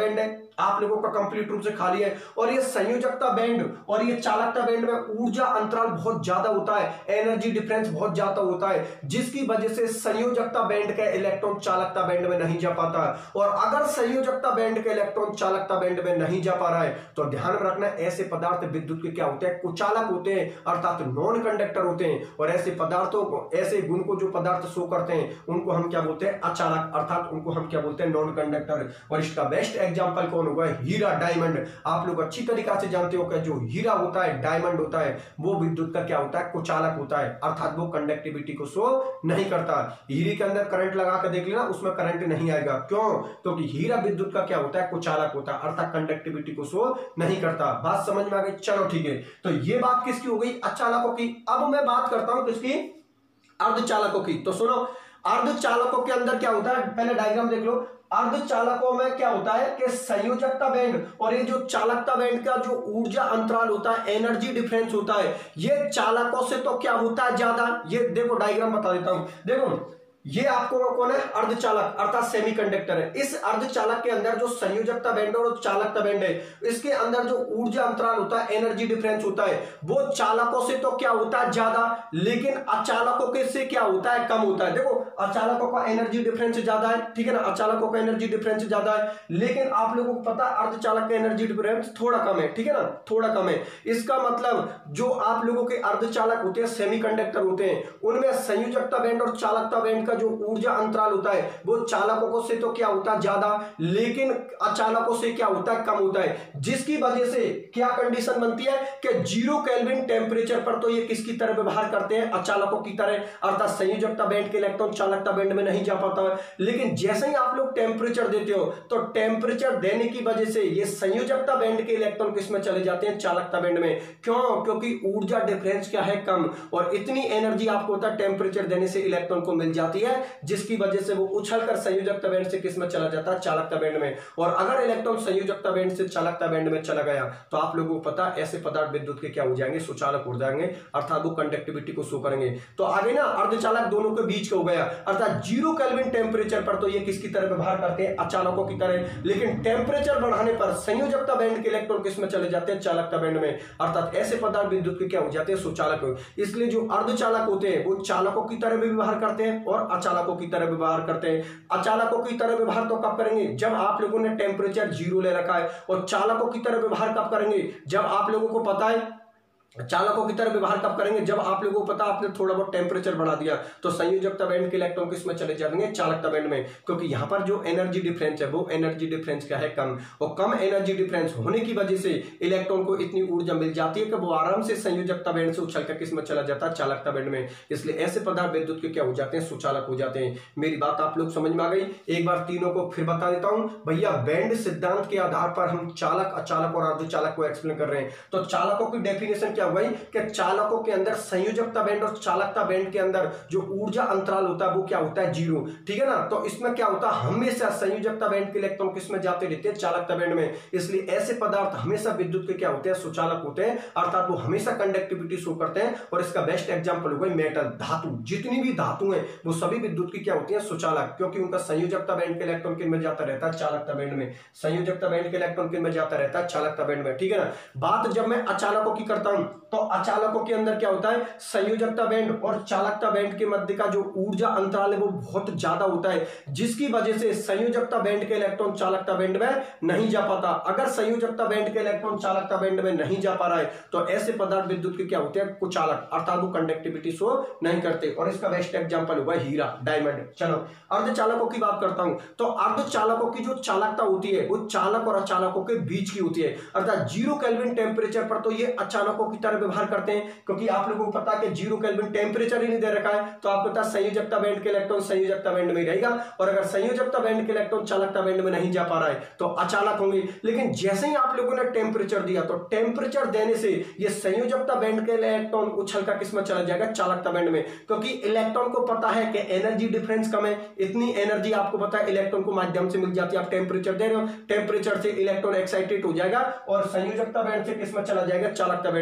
आप लोगों का कंप्लीट रूप से खाली है। और ये संयोजकता बैंड और ये चालकता बैंड में ऊर्जा अंतराल बहुत ज्यादा होता है, एनर्जी डिफरेंस बहुत ज्यादा होता है, जिसकी वजह से संयोजकता बैंड का इलेक्ट्रॉन चालकता बैंड में नहीं जा पाता। और अगर संयोजकता बैंड का इलेक्ट्रॉन चालकता बैंड में नहीं जा पा रहा है तो ध्यान में रखना, ऐसे पदार्थ विद्युत के क्या होते हैं, कुचालक होते हैं, अर्थात नॉन कंडक्टर होते हैं। और ऐसे पदार्थों को, ऐसे गुण को जो पदार्थ शो करते हैं उनको हम क्या बोलते हैं, अचालक, अर्थात उनको हम क्या बोलते हैं, नॉन कंडक्टर। और इसका बेस्ट एग्जांपल कौन होगा, हीरा, डायमंड। आप लोग अच्छी तरीका से जानते हो कि जो हीरा होता है, डायमंड होता है, वो विद्युत का क्या होता है, कुचालक होता है, अर्थात वो कंडक्टिविटी को शो नहीं करता। हीरे के अंदर करंट लगा कर देख लेना, उसमें करंट नहीं आएगा। क्यों? क्योंकि तो हीरा विद्युत का क्या होता है, कुचालक होता है, अर्थात कंडक्टिविटी को शो नहीं करता। बात समझ में आ गई? चलो ठीक है, तो ये बात किसकी हो गई, अचालकों की। अब मैं बात करता हूं किसकी, अर्धचालकों की। तो सुनो, अर्धचालकों के अंदर क्या होता है, पहले डायग्राम देख लो। अर्धचालकों में क्या होता है कि संयोजकता बैंड और ये जो चालकता बैंड का जो ऊर्जा अंतराल होता है, एनर्जी डिफरेंस होता है, ये चालकों से तो क्या होता है ज्यादा। ये देखो डायग्राम बता देता हूं, देखो ये आपको कौन है, अर्धचालक, अर्थात सेमीकंडक्टर है। इस अर्धचालक के अंदर जो संयोजकता बैंड और चालकता बैंड है, इसके अंदर जो ऊर्जा अंतराल होता है, एनर्जी डिफरेंस होता है, वो चालकों से तो क्या होता है ज्यादा, लेकिन अचालकों के से क्या होता है, कम होता है। देखो अचालकों का एनर्जी डिफरेंस ज्यादा है, ठीक है ना, अचालकों का एनर्जी डिफरेंस ज्यादा है, लेकिन आप लोगों को पता है अर्धचालक का एनर्जी डिफरेंस थोड़ा कम है, ठीक है ना, थोड़ा कम है। इसका मतलब जो आप लोगों के अर्धचालक होते हैं, सेमीकंडक्टर होते हैं, उनमें संयोजकता बैंड और चालकता बैंड जो ऊर्जा अंतराल होता है वो चालकों से तो क्या होता है ज्यादा, लेकिन अचालकों से क्या होता है, कम होता है। जिसकी वजह से क्या कंडीशन बनती है कि जीरो केल्विन टेम्परेचर पर तो ये किसकी तरह व्यवहार करते हैं, अचालकों की तरह, अर्थात संयोजकता बैंड के इलेक्ट्रॉन चालकता बैंड में नहीं जा पाता है। लेकिन जैसे ही आप लोग टेम्परेचर देते हो तो टेम्परेचर देने की वजह से ये संयोजकता बैंड के इलेक्ट्रॉन किसमें चले जाते हैं, चालकता बैंड में। क्यों? क्योंकि ऊर्जा डिफरेंस क्या है, कम, और इतनी एनर्जी आपको होता है टेम्परेचर देने से इलेक्ट्रॉन को मिल जाती है, जिसकी वजह से वो उछलकर संयोजकता बैंड से किसमें चला जाता है, चालकता बैंड में। और अगर इलेक्ट्रॉन संयोजकता बैंड से चालकता बैंड में चला गया तो आप लोगों को पता ऐसे पदार्थ विद्युत के क्या हो जाएंगे, सुचालक हो जाएंगे, अर्थात वो कंडक्टिविटी को शो करेंगे। तो आगे ना अर्धचालक दोनों के बीच का हो गया, अर्थात जीरो केल्विन टेम्परेचर पर तो ये किसकी तरह व्यवहार करते हैं, अचालकों की तरह, लेकिन टेम्परेचर बढ़ाने पर संयोजकता बैंड के इलेक्ट्रॉन किसमें चले जाते हैं, चालकता बैंड में, अर्थात ऐसे पदार्थ विद्युत के क्या हो जाते हैं, सुचालक। इसलिए जो अर्धचालक होते हैं वो चालकों की तरह भी व्यवहार करते हैं और अचालकों की तरह व्यवहार करते हैं। अचालकों की तरह व्यवहार तो कब करेंगे, जब आप लोगों ने टेम्परेचर जीरो ले रखा है, और चालकों की तरह व्यवहार कब करेंगे, जब आप लोगों को पता है चालकों की तरह व्यवहार कब करेंगे, जब आप लोगों को पता आपने थोड़ा बहुत टेम्परेचर बढ़ा दिया तो संयोजकता बैंड के इलेक्ट्रॉन किसमें चले जाएंगे, चालकता बैंड में, क्योंकि यहां पर जो एनर्जी डिफरेंस है वो एनर्जी डिफरेंस क्या है, कम, और कम एनर्जी डिफरेंस होने की वजह से इलेक्ट्रॉन को इतनी ऊर्जा मिल जाती है कि वो आराम से संयोजकता बैंड से उछलकर किसमें चला जाता है, चालकता बैंड में। इसलिए ऐसे पदार्थ विद्युत के क्या हो जाते हैं, सुचालक हो जाते हैं। मेरी बात आप लोग समझ में आ गई? एक बार तीनों को फिर बता देता हूं भैया। बैंड सिद्धांत के आधार पर हम चालक, अचालक और अर्धचालक को एक्सप्लेन कर रहे हैं। तो चालकों की डेफिनेशन क्या हुई कि चालकों के अंदर संयोजकता बैंड और चालकता बैंड के अंदर जो ऊर्जा अंतराल होता है वो क्या होता है, जीरो, ठीक है ना। तो इसमें क्या होता है, हमेशा संयोजकता बैंड के इलेक्ट्रॉन किसमें जाते रहते हैं, चालकता बैंड में। इसलिए ऐसे पदार्थ हमेशा विद्युत के क्या होते हैं, सुचालक होते हैं, अर्थात वो हमेशा कंडक्टिविटी शो करते हैं। और इसका बेस्ट एग्जांपल होगा मेटल, धातु, जितनी भी धातु हैं वो सभी विद्युत की क्या होती है, सुचालक, क्योंकि उनका संयोजकता बैंड के इलेक्ट्रॉन किन में जाता रहता है, चालकता बैंड में। संयोजकता बैंड के इलेक्ट्रॉन किन में जाता रहता है, चालकता बैंड में, ठीक है ना। बात जब मैं अचालकों की करता हूं तो अचालकों के अंदर क्या होता है, संयोजकता बैंड और चालकता बैंड के मध्य का जो ऊर्जा अंतराल है वो बहुत ज्यादा होता है, जिसकी वजह से संयोजकता बैंड के इलेक्ट्रॉन चालकता बैंड में नहीं जा पाता। अगर संयोजकता बैंड के इलेक्ट्रॉन चालकता बैंड में नहीं जा पा रहा है तो ऐसे पदार्थ विद्युत के क्या होते हैं, कुचालक, अर्थात वो कंडक्टिविटी शो नहीं करते। और इसका बेस्ट एग्जांपल हुआ हीरा, डायमंड। चलो अर्धचालकों की बात करता हूं तो अर्धचालकों की जो चालकता होती है वो चालक और अचालकों के बीच की होती है, अर्थात जीरो केल्विन टेम्परेचर पर तो ये अचालकों की तरह व्यवहार करते हैं, क्योंकि आप लोगों को पता है कि जीरो केल्विन टेम्परेचर ही नहीं दे रखा है, तो आपको पता संयोजकता बैंड के इलेक्ट्रॉन संयोजकता बैंड में रहेगा, और अगर संयोजकता बैंड के इलेक्ट्रॉन चालकता बैंड में नहीं जा पा रहा है तो अचालक होंगे। लेकिन जैसे ही आप लोगों ने टेम्परेचर दिया तो टेम्परेचर देने से ये संयोजकता बैंड के इलेक्ट्रॉन उछलकर किसमें चला जाएगा, चालकता बैंड में, क्योंकि इलेक्ट्रॉन को पता है कि एनर्जी डिफरेंस कम है, इतनी एनर्जी आपको पता है इलेक्ट्रॉन को माध्यम से मिल जाती है। आप टेम्परेचर दे रहे हो, टेम्परेचर से इलेक्ट्रॉन एक्साइटेड हो जाएगा और संयोजकता बैंड से किसमें चला जाएगा, चालकता बैंड में।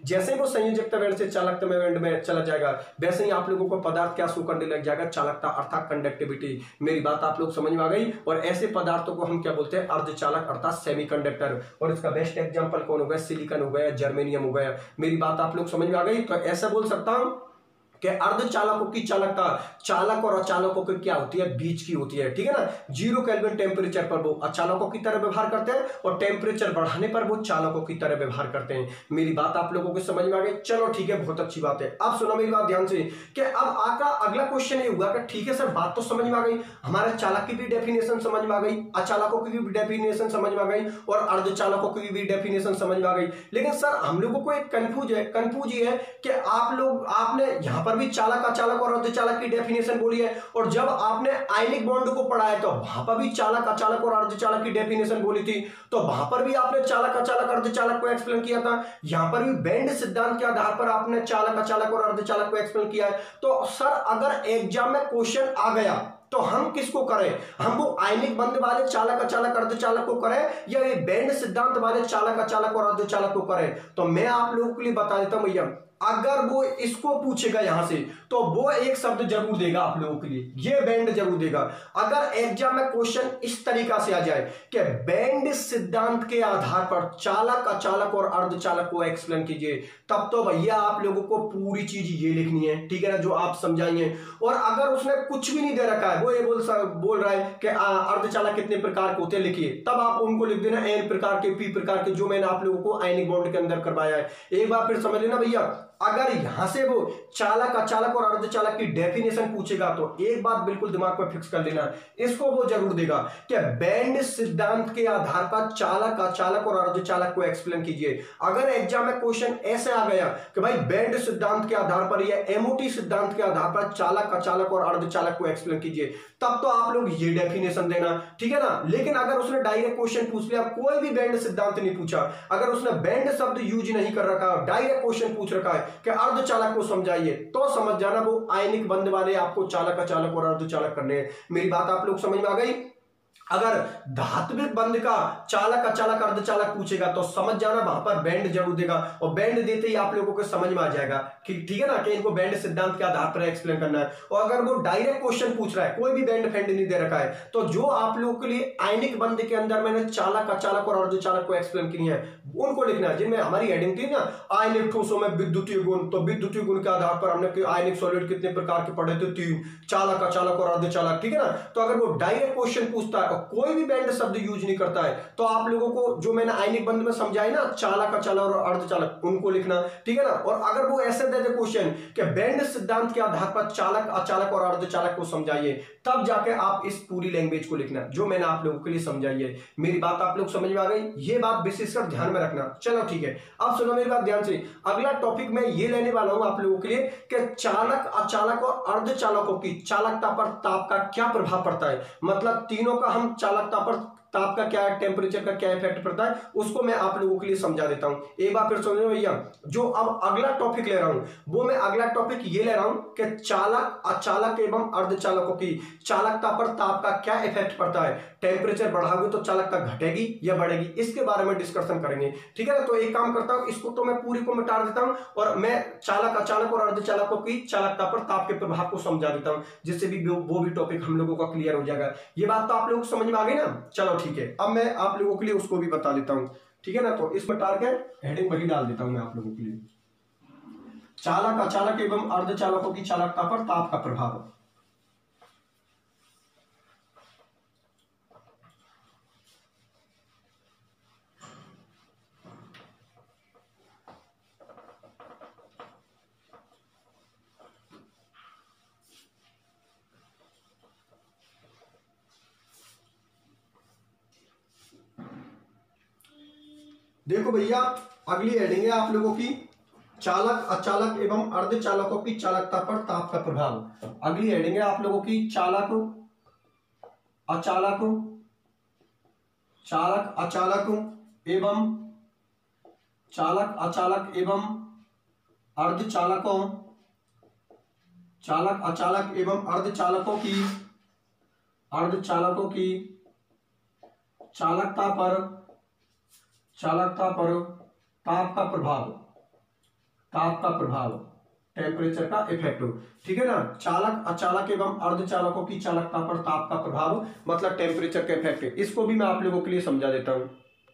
जैसे ही वो संयोजकता बैंड से चालकता बैंड में चला जाएगा वैसे ही आप लोगों को पदार्थ क्या शो करने लग जाएगा, चालकता अर्थात कंडक्टिविटी। मेरी बात आप लोग समझ में आ गई। और ऐसे पदार्थों को हम क्या बोलते हैं, अर्धचालक अर्थात सेमीकंडक्टर। और इसका बेस्ट एग्जांपल कौन हो गया, सिलिकॉन हो गया, जर्मेनियम हो गया। मेरी बात आप लोग समझ में आ गई। तो ऐसा बोल सकता हूं कि अर्धचालकों की चालकता चालक और अचालकों की क्या होती है, बीच की होती है, ठीक है ना। जीरो केल्विन टेम्परेचर पर वो अचालकों की तरह व्यवहार करते हैं और टेम्परेचर बढ़ाने पर वो चालकों की तरह व्यवहार करते हैं। मेरी बात आप लोगों को समझ में आ गई। चलो ठीक है, बहुत अच्छी बात है। अब सुनो मेरी बात ध्यान से कि अब आका अगला क्वेश्चन ये हुआ कि ठीक है सर, बात तो समझ में आ गई, हमारे चालक की भी डेफिनेशन समझ में आ गई, अचालकों की भी डेफिनेशन समझ में आ गई और अर्धचालकों की भी डेफिनेशन समझ में आ गई। लेकिन सर हम लोगों को एक कंफ्यूज है कंफ्यूज ये है कि आप लोग आपने यहां पर भी चालक अचालक और अर्धचालक की डेफिनेशन बोली है और जब आपने आयनिक बॉन्ड को पढ़ा है तो वहां पर भी चालक अचालक और अर्धचालक की डेफिनेशन बोली थी, तो वहां पर भी आपने चालक अचालक अर्धचालक को एक्सप्लेन किया था। यहां पर भी बैंड सिद्धांत के आधार पर आपने चालक अचालक और अर्धचालक को एक्सप्लेन किया है। तो सर अगर एग्जाम में क्वेश्चन आ गया तो हम किसको करें, हम वो आयनिक बंध वाले चालक अचालक अर्धचालक को करें या ये बैंड सिद्धांत वाले चालक अचालक और अर्धचालक को करें। तो मैं आप लोगों के लिए बता देता हूं भैया, अगर वो इसको पूछेगा यहां से तो वो एक शब्द जरूर देगा आप लोगों के लिए, ये बैंड जरूर देगा। अगर एग्जाम में क्वेश्चन इस तरीका से आ जाए कि बैंड सिद्धांत के आधार पर चालक अचालक और अर्धचालक को एक्सप्लेन कीजिए, तब तो भैया आप लोगों को पूरी चीज ये लिखनी है, ठीक है ना, जो आप समझाएंगे। और अगर उसने कुछ भी नहीं दे रखा है, वो ये बोल बोल रहा है कि अर्धचालक कितने प्रकार के होते हैं लिखिए, तब आप उनको लिख देना एन प्रकार के, पी प्रकार के, जो मैंने आप लोगों को आयनिक बॉन्ड के अंदर करवाया है। एक बार फिर समझ लेना भैया, अगर यहां से वो चालक अचालक और अर्धचालक की डेफिनेशन पूछेगा तो एक बात बिल्कुल दिमाग में फिक्स कर लेना, इसको वो जरूर देगा कि बैंड सिद्धांत के आधार पर चालक अचालक और अर्धचालक को एक्सप्लेन कीजिए। अगर एग्जाम में क्वेश्चन ऐसे आ गया कि भाई बैंड सिद्धांत के आधार पर या एमओटी सिद्धांत के आधार पर चालक अचालक और अर्धचालक को एक्सप्लेन कीजिए, तब तो आप लोग ये डेफिनेशन देना, ठीक है ना। लेकिन अगर उसने डायरेक्ट क्वेश्चन पूछ लिया, कोई भी बैंड सिद्धांत नहीं पूछा, अगर उसने बैंड शब्द यूज नहीं कर रखा, डायरेक्ट क्वेश्चन पूछ रखा है कि अर्धचालक को समझाइए, तो समझ जाना वो आयनिक बंध वाले आपको चालक अचालक और अर्धचालक करने हैं। मेरी बात आप लोग समझ में आ गई। अगर धात्विक बंध का चालक अचालक अर्धचालक पूछेगा तो समझ जाना वहां पर बैंड जरूर देगा और बैंड देते ही आप लोगों को समझ में आ जाएगा कि ठीक है ना, कि इनको बैंड सिद्धांत के आधार पर एक्सप्लेन करना है। और अगर वो डायरेक्ट क्वेश्चन पूछ रहा है, कोई भी बैंड फैंड नहीं दे रखा है, तो जो आप लोगों के लिए आयनिक बंध के अंदर मैंने चालक अचालक और अर्धचालक को एक्सप्लेन की है उनको लिखना है, जिनमें हमारी हेडिंग थी ना आयनिक ठोसों में विद्युतीय गुण, तो विद्युतीय गुण के आधार पर हमने आयनिक सॉलिड कितने प्रकार के पढ़े थे, तीन, चालक अचालक और अर्धचालक, ठीक है ना। तो अगर वो डायरेक्ट क्वेश्चन पूछता है और कोई भी बैंड शब्द यूज नहीं करता है, तो आप लोगों को जो मैंने आयनिक बंध में समझाया ना चालक अचालक और अर्धचालक, उनको लिखना, ठीक है ना। और अगर वो ऐसे दे दे क्वेश्चन कि बैंड सिद्धांत के आधार पर चालक अचालक और अर्धचालक को समझाइए, तब जाके आप इस पूरी लैंग्वेज को लिखना जो मैंने आप लोगों के लिए समझाई है। मेरी बात आप लोग समझ में आ गई, ये बात विशेषकर ध्यान में रखना। चलो ठीक है, अब सुनो मेरी बात ध्यान से। अगला टॉपिक मैं ये लेने वाला हूं आप लोगों के लिए कि चालक अचालक और अर्धचालकों की चालकता पर ताप का क्या प्रभाव पड़ता है। मतलब तीनों का हम चालकता पर ताप का क्या है, टेम्परेचर का क्या इफेक्ट पड़ता है, उसको मैं आप लोगों के लिए समझा देता हूं। एक बार फिर समझो भैया, जो अब अगला टॉपिक ले रहा हूं वो मैं अगला टॉपिक ये ले रहा हूं कि चालक अचालक एवं अर्धचालकों की चालकता पर ताप का क्या इफेक्ट पड़ता है। टेम्परेचर बढ़ाओगे तो चालकता घटेगी या बढ़ेगी, इसके बारे में डिस्कशन करेंगे, ठीक है ना। तो एक काम करता हूं, इसको तो मैं पूरी को मिटा देता हूं और मैं चालक अचालक और अर्धचालकों की चालकता पर ताप के प्रभाव को समझा देता हूं, जिससे भी वो भी टॉपिक हम लोगों का क्लियर हो जाएगा। ये बात तो आप लोगों को समझ में आ गई ना। चलो ठीक है, अब मैं आप लोगों के लिए उसको भी बता देता हूं, ठीक है ना। तो इसमें टारगेट हेडिंग वही डाल देता हूं मैं आप लोगों के लिए, चालक अचालक एवं अर्धचालकों की चालकता पर ताप का प्रभाव। देखो भैया, अगली हेडिंग है आप लोगों की चालक अचालक एवं अर्धचालकों की चालकता पर ताप का प्रभाव। अगली हेडिंग है आप लोगों की चालक अचालक चालक अचालक एवं चालक अचालक एवं अर्धचालकों चालक अचालक एवं अर्धचालकों की अर्धचालकों की चालकता पर चालकता पर ताप का प्रभाव। ताप का प्रभाव, टेम्परेचर का इफेक्ट, ठीक है ना। चालक, अचालक एवं अर्धचालकों की चालकता पर ताप का प्रभाव मतलब टेम्परेचर का इफेक्ट। इसको भी मैं आप लोगों के लिए समझा देता हूं।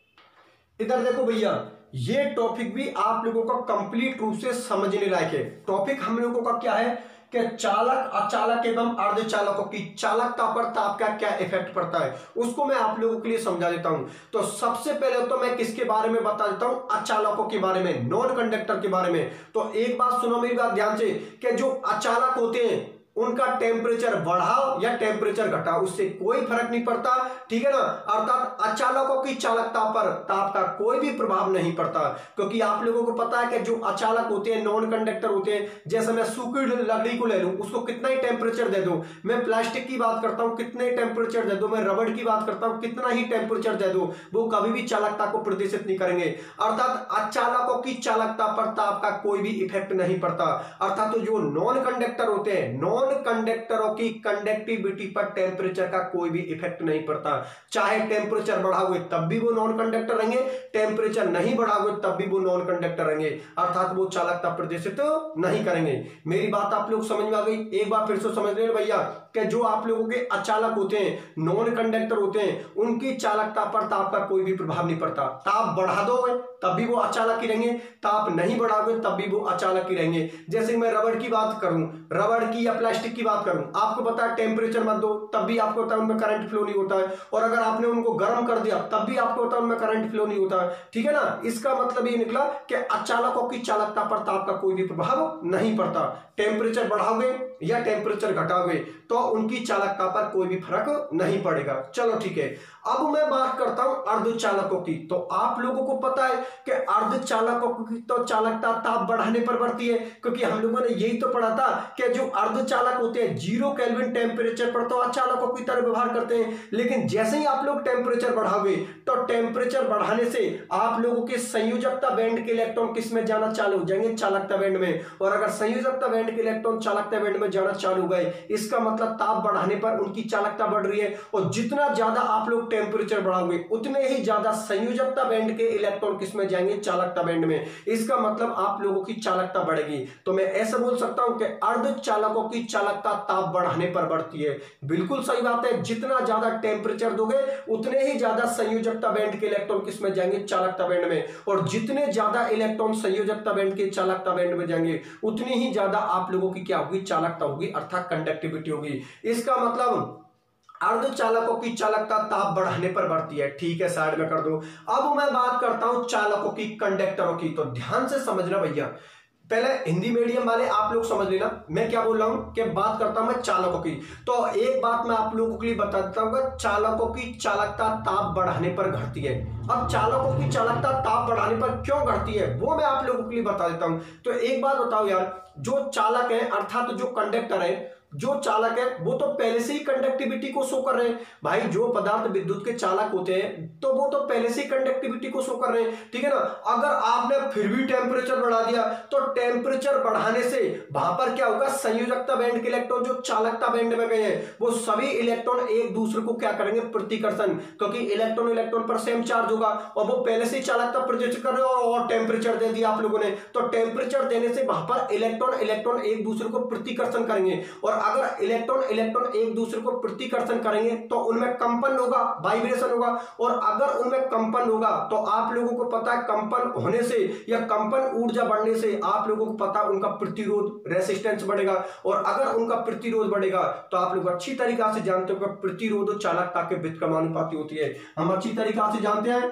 इधर देखो भैया, ये टॉपिक भी आप लोगों का कंप्लीट रूप से समझने लायक है। टॉपिक हम लोगों का क्या है कि चालक, अचालक एवं अर्धचालकों की चालकता पर ताप का क्या इफेक्ट पड़ता है, उसको मैं आप लोगों के लिए समझा देता हूं। तो सबसे पहले तो मैं किसके बारे में बता देता हूं, अचालकों के बारे में, नॉन कंडक्टर के बारे में। तो एक बात सुनो मेरी बात ध्यान से, कि जो अचालक होते हैं उनका टेम्परेचर बढ़ाओ या टेम्परेचर घटाओ, उससे कोई फर्क नहीं पड़ता, ठीक है ना। अर्थात अचालकों की चालकता पर ताप का कोई भी प्रभाव नहीं पड़ता, क्योंकि आप लोगों को पता है कि जो अचालक होते हैं, नॉन कंडक्टर होते हैं, जैसे मैं सूखी लकड़ी को ले लूं, उसको कितना ही टेम्परेचर दे दूं, मैं प्लास्टिक की बात करता हूं कितने टेम्परेचर दे दूं, मैं रबड़ की बात करता हूं कितना ही टेम्परेचर दे दूं, वो कभी भी चालकता को प्रदर्शित नहीं करेंगे। अर्थात अचालकों की चालकता पर ताप का कोई भी इफेक्ट नहीं पड़ता। अर्थात तो जो नॉन कंडक्टर होते हैं, नॉन कंडक्टरों की कंडक्टिविटी पर टेम्परेचर का कोई भी इफेक्ट नहीं पड़ता। चाहे टेम्परेचर बढ़ाओगे तब भी वो नॉन कंडक्टर रहेंगे, टेम्परेचर नहीं बढ़ाओगे तब भी वो नॉन कंडक्टर रहेंगे, अर्थात वो चालकता प्रदर्शित नहीं करेंगे। मेरी बात आप लोग समझ में आ गई? एक बार फिर से समझ लें भैया, कि जो आप लोगों के अचालक होते हैं, नॉन कंडक्टर होते हैं, उनकी चालकता पर ताप का कोई भी प्रभाव नहीं पड़ता। ताप बढ़ा दोगे तब भी वो अचालक ही रहेंगे, ताप नहीं बढ़ाओगे तब भी वो अचालक ही रहेंगे। जैसे मैं रबड़ की बात करूं, रबड़ की या प्लास्टिक की बात करूं, आपको पता है टेम्परेचर मत दो तब भी आपको पता है उनमें करंट फ्लो नहीं होता है, और अगर आपने उनको गर्म कर दिया तब भी आपको पता है उनमें करंट फ्लो नहीं होता है, ठीक है ना। इसका मतलब ये निकला कि अचालकों की चालकता पर ताप का कोई भी प्रभाव नहीं पड़ता। टेम्परेचर बढ़ाओगे या टेम्परेचर घटाओगे तो उनकी चालकता पर कोई भी फर्क नहीं पड़ेगा। चलो ठीक है, अब मैं बात करता हूं अर्धचालकों की। तो आप लोगों को पता है कि अर्धचालकों की तो चालकता ताप बढ़ाने पर बढ़ती है, क्योंकि हम लोगों ने यही तो पढ़ा था कि जो अर्धचालक होते हैं जीरो केल्विन टेम्परेचर पर तो अचालकों की तरह व्यवहार करते हैं, लेकिन जैसे ही आप लोग टेम्परेचर बढ़ाओगे तो टेम्परेचर बढ़ाने से आप लोगों के संयोजकता बैंड के इलेक्ट्रॉन किस में जाना चालू हो जाएंगे, चालकता बैंड में। और अगर संयोजकता बैंड के इलेक्ट्रॉन चालकता बैंड में जाना चालू हो गए, इसका मतलब ताप बढ़ाने पर उनकी चालकता बढ़ रही है, और जितना ज्यादा आप लोग टेम्परेचर बढ़ाओगे उतने ही ज्यादा संयोजकता बैंड के इलेक्ट्रॉन किस में जाएंगे, चालकता बैंड में। इसका मतलब आप लोगों की चालकता बढ़ेगी। तो मैं ऐसा बोल सकता हूं कि अर्धचालकों की चालकता ताप बढ़ाने पर बढ़ती है। बिल्कुल सही बात है, जितना ज्यादा टेम्परेचर दोगे उतने ही ज्यादा संयोजकता बैंड के इलेक्ट्रॉन किस में जाएंगे, चालकता बैंड में, और जितने ज्यादा इलेक्ट्रॉन संयोजकता बैंड के चालकता बैंड में जाएंगे उतनी ही ज्यादा आप लोगों की क्या होगी, चालकता होगी, अर्थात कंडक्टिविटी होगी। इसका मतलब अर्धचालकों की चालकता ताप बढ़ाने पर बढ़ती है। ठीक है, साइड में कर दो। अब मैं बात करता हूं चालकों की, कंडक्टरों की। तो ध्यान से समझना भैया, पहले हिंदी मीडियम वाले आप लोग समझ लेना मैं क्या बोल रहा हूं, कि बात करता हूं मैं चालकों की। तो एक बात मैं आप लोगों के लिए बता देता हूं, चालकों की चालकता ताप बढ़ाने पर घटती है। अब चालकों की चालकता ताप बढ़ाने पर क्यों घटती है वो मैं आप लोगों के लिए बता देता हूं। तो एक बात बताओ यार, जो चालक है अर्थात जो कंडक्टर है, जो चालक है वो तो पहले से ही कंडक्टिविटी को शो कर रहे हैं। भाई जो पदार्थ विद्युत के चालक होते हैं तो वो तो पहले से ही कंडक्टिविटी को शो कर रहे हैं, ठीक है ना। अगर आपने फिर भी टेम्परेचर बढ़ा दिया तो टेम्परेचर बढ़ाने से वहां पर क्या होगा, संयोजकता बैंड के इलेक्ट्रॉन जो चालकता बैंड में गए हैं वो सभी इलेक्ट्रॉन एक दूसरे को क्या करेंगे, प्रतिकर्षण, क्योंकि इलेक्ट्रॉन इलेक्ट्रॉन पर सेम चार्ज होगा और वो पहले से ही चालकता प्रदर्शित कर रहे हो और टेम्परेचर दे दिया आप लोगों ने। तो टेम्परेचर देने से वहां पर इलेक्ट्रॉन इलेक्ट्रॉन एक दूसरे को प्रतिकर्षण करेंगे, और अगर इलेक्ट्रॉन इलेक्ट्रॉन एक दूसरे को प्रतिकर्षण करेंगे तो उनमें कंपन होगा, वाइब्रेशन होगा, और अगर उनमें कंपन होगा तो आप लोगों को पता है कंपन होने से या कंपन ऊर्जा बढ़ने से आप लोगों को पता है उनका प्रतिरोध रेसिस्टेंस बढ़ेगा, और अगर उनका प्रतिरोध बढ़ेगा तो आप लोग अच्छी तरीका से जानते हो कि प्रतिरोध चालकता के व्युत्क्रमानुपाती होती है। हम अच्छी तरीका से जानते हैं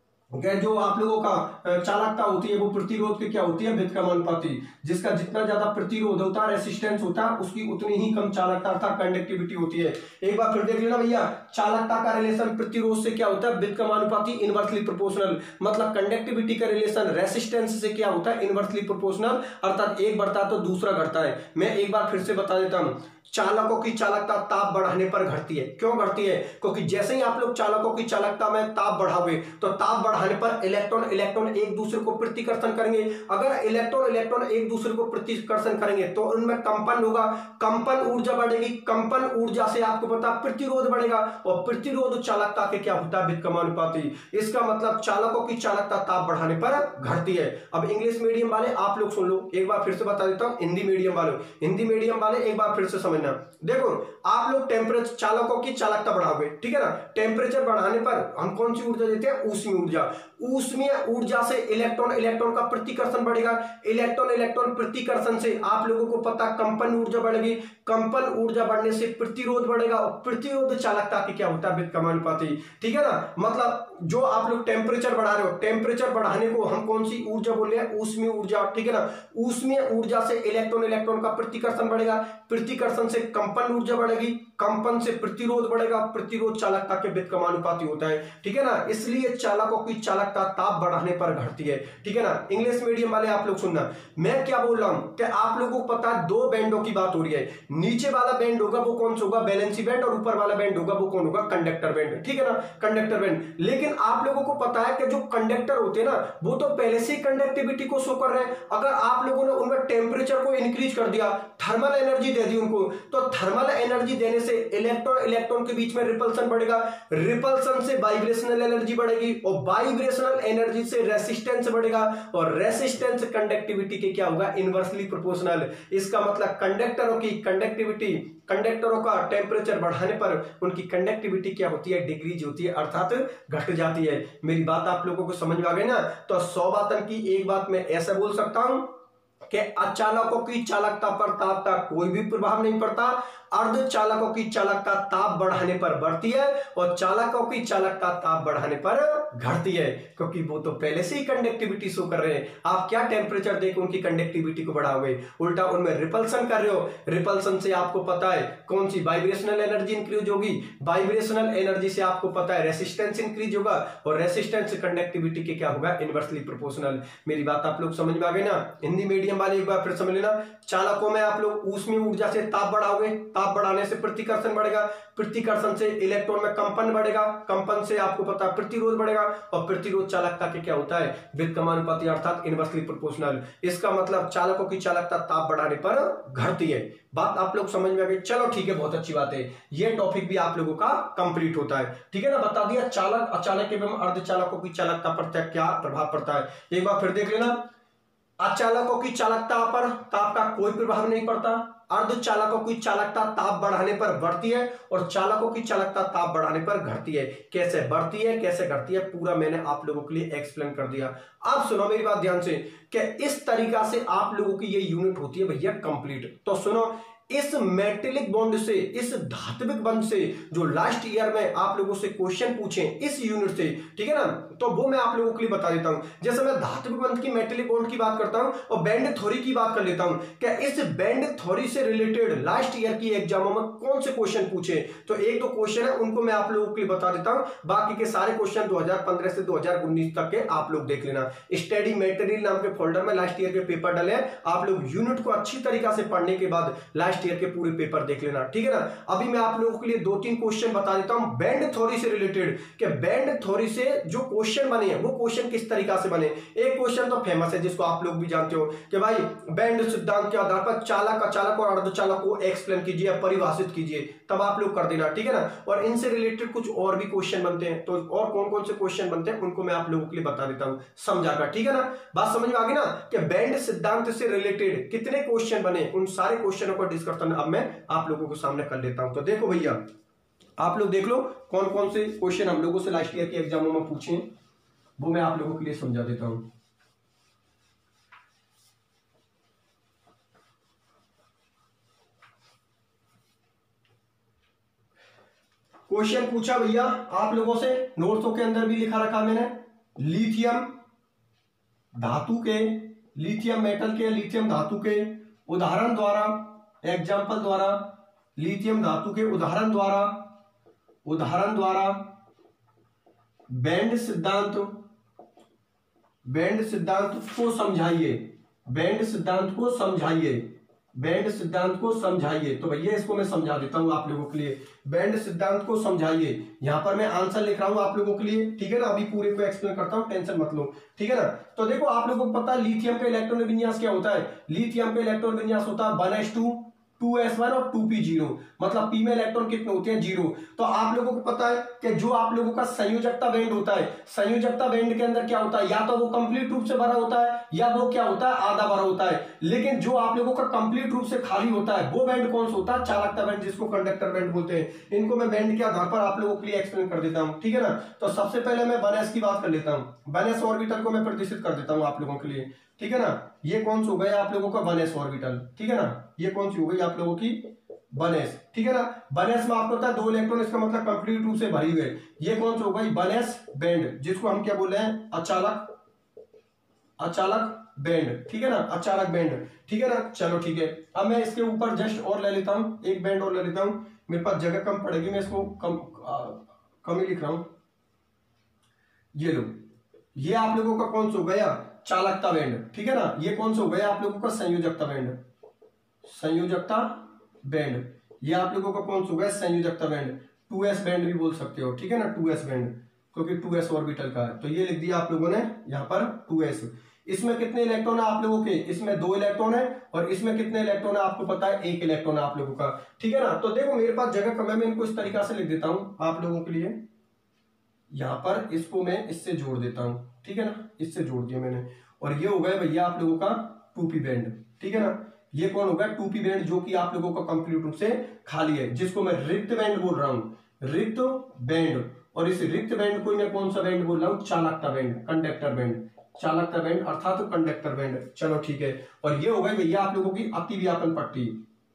जो आप लोगों का चालकता होती है वो प्रतिरोध की क्या होती है, व्युत्क्रमानुपाती। जिसका जितना ज्यादा प्रतिरोध होता है, रेसिस्टेंस होता है, उसकी उतनी ही कम चालकता अर्थात कंडक्टिविटी होती है। एक बार फिर देख लेना भैया, चालकता का रिलेशन प्रतिरोध से क्या होता है, व्युत्क्रमानुपाती, इनवर्सली प्रोपोर्शनल। मतलब कंडक्टिविटी का रिलेशन रेसिस्टेंस से क्या होता है, इनवर्सली प्रोपोर्शनल, अर्थात एक बढ़ता है तो दूसरा घटता है। मैं एक बार फिर से बता देता हूं, चालकों की चालकता ताप बढ़ाने पर घटती है। क्यों घटती है? क्योंकि जैसे ही आप लोग चालकों की चालकता में ताप बढ़ाओगे तो ताप बढ़ाने पर इलेक्ट्रॉन इलेक्ट्रॉन एक दूसरे को प्रतिकर्षण करेंगे। अगर इलेक्ट्रॉन इलेक्ट्रॉन एक दूसरे को प्रतिकर्षण करेंगे तो उनमें कंपन होगा, कंपन ऊर्जा बढ़ेगी, कंपन ऊर्जा से आपको पता प्रतिरोध बढ़ेगा और प्रतिरोध चालकता के क्या होता है? व्युत्क्रमानुपाती। इसका मतलब चालकों की चालकता ताप बढ़ाने पर घटती है। अब इंग्लिश मीडियम वाले आप लोग सुन लो, एक बार फिर से बता देता हूं। हिंदी मीडियम वालों हिंदी मीडियम वाले एक बार फिर से समझना। देखो आप लोग टेम्परेचर चालकों की चालकता बढ़ाओगे, ठीक है ना। टेम्परेचर बढ़ाने पर हम कौन सी ऊर्जा देते हैं? ऊष्मीय ऊर्जा। ऊष्मीय ऊर्जा से इलेक्ट्रॉन इलेक्ट्रॉन का प्रतिकर्षण बढ़ेगा, इलेक्ट्रॉन इलेक्ट्रॉन प्रतिकर्षण से आप लोगों को पता कंपन ऊर्जा बढ़ेगी, कंपन ऊर्जा बढ़ने से प्रतिरोध बढ़ेगा और प्रतिरोध चालकता की क्या होता है? व्युत्क्रमानुपाती, ठीक है ना। मतलब जो आप लोग टेम्परेचर बढ़ा रहे हो, टेम्परेचर बढ़ाने को हम कौन सी ऊर्जा बोल रहे हैं? ऊष्मीय ऊर्जा, ठीक है ना। ऊष्मीय ऊर्जा से इलेक्ट्रॉन इलेक्ट्रॉन का प्रतिकर्षण बढ़ेगा, प्रतिकर्षण से कंपन ऊर्जा बढ़ेगी, कंपन से प्रतिरोध बढ़ेगा, प्रतिरोध चालकता के व्युत्क्रमानुपाती होता है, ठीक है ना। इसलिए चालकों की चालकता ताप बढ़ाने पर घटती है, ठीक है ना। इंग्लिश मीडियम वाले आप लोग सुनना, मैं क्या बोल रहा हूं कि आप लोगों को पता है दो बैंडों की बात हो रही है। नीचे वाला बैंड होगा वो कौन सा होगा? वैलेंसी बैंड, और ऊपर वाला बैंड होगा वो कौन होगा? कंडक्टर बैंड, ठीक है ना, कंडक्टर बैंड। लेकिन आप लोगों को पता है कि जो कंडक्टर होते हैं ना वो तो पहले से ही कंडक्टिविटी को शो कर रहे हैं। अगर आप लोगों ने उनमें टेम्परेचर को इंक्रीज कर दिया, थर्मल एनर्जी दे दी उनको, तो थर्मल एनर्जी देने से इलेक्ट्रॉन इलेक्ट्रॉन के बीच में रिपल्सन बढ़ेगा, रिपल्सन से वाइब्रेशनल एनर्जी बढ़ेगी और वाइब्रेशनल एनर्जी से रेसिस्टेंस बढ़ेगा और रेसिस्टेंस कंडक्टिविटी के क्या होगा? Inversely proportional. इसका मतलब कंडक्टरों की कंडक्टिविटी कंडक्टरों का टेम्परेचर बढ़ाने पर उनकी कंडक्टिविटी क्या होती है? डिक्रीज होती है, अर्थात घट जाती है। मेरी बात आप लोगों को समझ में आ गई ना। तो सौ बातन की एक बात मैं ऐसा बोल सकता हूं कि अचालकों की चालकता पर ताप का कोई भी प्रभाव नहीं पड़ता, अर्धचालकों की चालकता ताप बढ़ाने पर बढ़ती है और चालकों की चालकता ताप बढ़ाने पर घटती है, क्योंकि वो तो पहले से ही कंडक्टिविटी शो कर रहे हैं। आप क्या टेम्परेचर देकर उनकी कंडक्टिविटी को बढ़ाओगे? उल्टा उनमें रिपल्सन कर रहे हो। रिपल्सन से आपको पता है कौन सी? वाइब्रेशनल एनर्जी इंक्रीज होगी, वाइब्रेशनल एनर्जी से आपको पता है रेसिस्टेंस इंक्रीज होगा और रेसिस्टेंस कंडक्टिविटी के क्या होगा? Inversely proportional. मेरी बात आप लोग समझ में आ गई ना। हिंदी मीडियम वाले एक बार फिर समझ लेना, चालकों में आप लोग ऊष्मीय ऊर्जा से ताप बढ़ाओगे, ताप बढ़ाने से प्रतिकर्षण बढ़ेगा, प्रतिकर्षण से इलेक्ट्रॉन में कंपन बढ़ेगा, कंपन से आपको पता है प्रतिरोध बढ़ेगा और प्रतिरोध चालकता के क्या होता है? व्युत्क्रमानुपाती, अर्थात इनवर्सली प्रोपोर्शनल। इसका मतलब चालकों की चालकता ताप बढ़ाने पर घटती है। बात आप लोग समझ में आ गई? चलो ठीक है, बहुत अच्छी बात है। ये टॉपिक भी आप लोगों का कंप्लीट होता है, ठीक है ना। बता दिया चालक अचालक एवं अर्धचालकों की चालकता पर क्या प्रभाव पड़ता है। एक बार फिर देख लेना, अचालकों की चालकता पर ताप का कोई प्रभाव नहीं पड़ता, अर्धचालकों की चालकता ताप बढ़ाने पर बढ़ती है और चालकों की चालकता ताप बढ़ाने पर घटती है। कैसे बढ़ती है कैसे घटती है पूरा मैंने आप लोगों के लिए एक्सप्लेन कर दिया। अब सुनो मेरी बात ध्यान से कि इस तरीका से आप लोगों की ये यूनिट होती है भैया कंप्लीट। तो सुनो, इस मेटेलिक बॉन्ड से, इस धात्विक बंध से जो लास्ट ईयर में आप लोगों से क्वेश्चन पूछे इस यूनिट से, ठीक है ना, तो वो मैं आप लोगों के लिए बता देता हूं। जैसे मैं धात्विक बंध की मेटेलिक बॉन्ड की बात करता हूं और बैंड थ्योरी की बात कर लेता हूं, क्या इस बैंड थ्योरी से रिलेटेड लास्ट ईयर की एग्जामों में कौन से क्वेश्चन पूछे, तो एक दो क्वेश्चन है उनको मैं आप लोगों के लिए बता देता हूं। बाकी के सारे क्वेश्चन दो हज़ार पंद्रह से दो हज़ार उन्नीस तक के आप लोग देख लेना। स्टडी मटेरियल नाम के फोल्डर में लास्ट ईयर के पेपर डले हैं, आप लोग यूनिट को अच्छी तरीका से पढ़ने के बाद लास्ट ईयर के पूरे पेपर देख लेना, ठीक है ना। अभी मैं आप लोगों के लिए दो तीन क्वेश्चन बता देता हूं बैंड थ्योरी से रिलेटेड, कि बैंड थ्योरी से जो क्वेश्चन बने हैं वो क्वेश्चन किस तरीका से बने। एक क्वेश्चन तो फेमस है जिसको आप लोग भी जानते हो कि भाई बैंड सिद्धांत के आधार पर चालक अचालक और अर्धचालक को एक्सप्लेन कीजिए, परिभाषित कीजिए, तब आप लोग कर देना, ठीक है ना। और इनसे रिलेटेड कुछ और भी क्वेश्चन बनते हैं, तो और कौन कौन से क्वेश्चन बनते हैं उनको मैं आप लोगों के लिए बता देता हूं समझाकर, ठीक है ना। बात समझ में आ गई ना कि बैंड सिद्धांत से रिलेटेड कितने क्वेश्चन बने, उन सारे क्वेश्चनों का डिस्कशन अब मैं आप लोगों को सामने कर लेता हूं। तो देखो भैया, आप लोग देख लो कौन कौन से क्वेश्चन हम लोगों से लास्ट ईयर के एग्जामों में पूछे, वो मैं आप लोगों के लिए समझा देता हूं। क्वेश्चन पूछा भैया आप लोगों से, नोट्सों के अंदर भी लिखा रखा मैंने, लिथियम धातु के, लिथियम मेटल के, लिथियम धातु के उदाहरण द्वारा, एग्जाम्पल द्वारा, लिथियम धातु के उदाहरण द्वारा, उदाहरण द्वारा बैंड सिद्धांत, बैंड सिद्धांत को समझाइए, बैंड सिद्धांत को समझाइए, बैंड सिद्धांत को समझाइए। तो भैया इसको मैं समझा देता हूं आप लोगों के लिए, बैंड सिद्धांत को समझाइए। यहां पर मैं आंसर लिख रहा हूं आप लोगों के लिए, ठीक है ना। अभी पूरे को एक्सप्लेन करता हूं, टेंशन मत लो, ठीक है ना। तो देखो आप लोगों को पता है लिथियम का इलेक्ट्रॉन विन्यास क्या होता है। लिथियम का इलेक्ट्रॉन विन्यास होता है one s two, two s one और टू पी जीरो, मतलब पी में इलेक्ट्रॉन कितने होते हैं, जीरो। तो आप लोगों को पता है कि जो आप लोगों का संयोजकता बैंड होता है, संयोजकता बैंड के अंदर क्या होता है, या तो वो कंप्लीट रूप से भरा होता है या वो क्या होता है, आधा भरा होता है। लेकिन जो आप लोगों का कंप्लीट रूप से खाली होता है वो बैंड कौन सा होता है, चालकता बैंड, जिसको कंडक्टर बैंड बोलते हैं। इनको मैं बैंड के आधार पर आप लोगों के लिए एक्सप्लेन कर देता हूं, ठीक है ना। तो सबसे पहले मैं वन एस की बात कर लेता हूं, वन एस ऑर्बिटल को मैं प्रदर्शित कर देता हूं आप लोगों के लिए, ठीक है ना। ये कौन सा हो गया आप लोगों का वन एस ऑर्बिटल, ठीक है ना। ये कौन सी हो गई आप लोगों की वन एस, ठीक है ना। वन एस में आपको पता है दो इलेक्ट्रॉन, इसका मतलब कंप्लीट रूप से भरी हुए। ये कौन सा हो गई वन एस बैंड, जिसको हम क्या बोल रहे हैं, अचालक, अचालक बैंड, ठीक है ना, अचालक बैंड, ठीक है ना। चलो ठीक है, अब मैं इसके ऊपर जस्ट और ले लेता हूं, एक बैंड और ले लेता हूं, मेरे पास जगह कम पड़ेगी, मैं इसको कम आ, कम ही लिख रहा हूं। ये लो, ये आप लोगों का कौन सा हो गया, चालकता बैंड, ठीक है ना। ये कौन सा हो गया आप लोगों का संयोजकता बैंड, संयोजकता बैंड। ये आप लोगों का कौन सा हो गया, संयोजकता बैंड, टू एस बैंड भी बोल सकते हो, ठीक है ना, टू एस बैंड, क्योंकि टू एस ऑर्बिटल का है। तो ये लिख दिया आप लोगों ने यहाँ पर टू एस। इसमें कितने इलेक्ट्रॉन है आप लोगों के, इसमें दो इलेक्ट्रॉन है, और इसमें कितने इलेक्ट्रॉन है आपको पता है, एक इलेक्ट्रॉन है आप लोगों का, ठीक है ना। तो देखो मेरे पास जगह कम है, मैं इनको इस तरीका से लिख देता हूं आप लोगों के लिए। यहां पर इसको मैं इससे जोड़ देता हूं, ठीक है ना, इससे जोड़ दिया मैंने। और ये हो गया भैया आप लोगों का टू पी बैंड, ठीक है ना। ये कौन होगा, टू पी बैंड, जो कि आप लोगों का कंप्लीट रूप से खाली है, जिसको मैं रिक्त बैंड बोल रहा हूं, रिक्त बैंड। और इस रिक्त बैंड को मैं कौन सा बैंड बोल रहा हूं, चालकता बैंड, कंडक्टर बैंड, चालकता बैंड अर्थात तो कंडक्टर बैंड। चलो ठीक है, और ये हो गई भैया आप लोगों की अतिव्यापन पट्टी,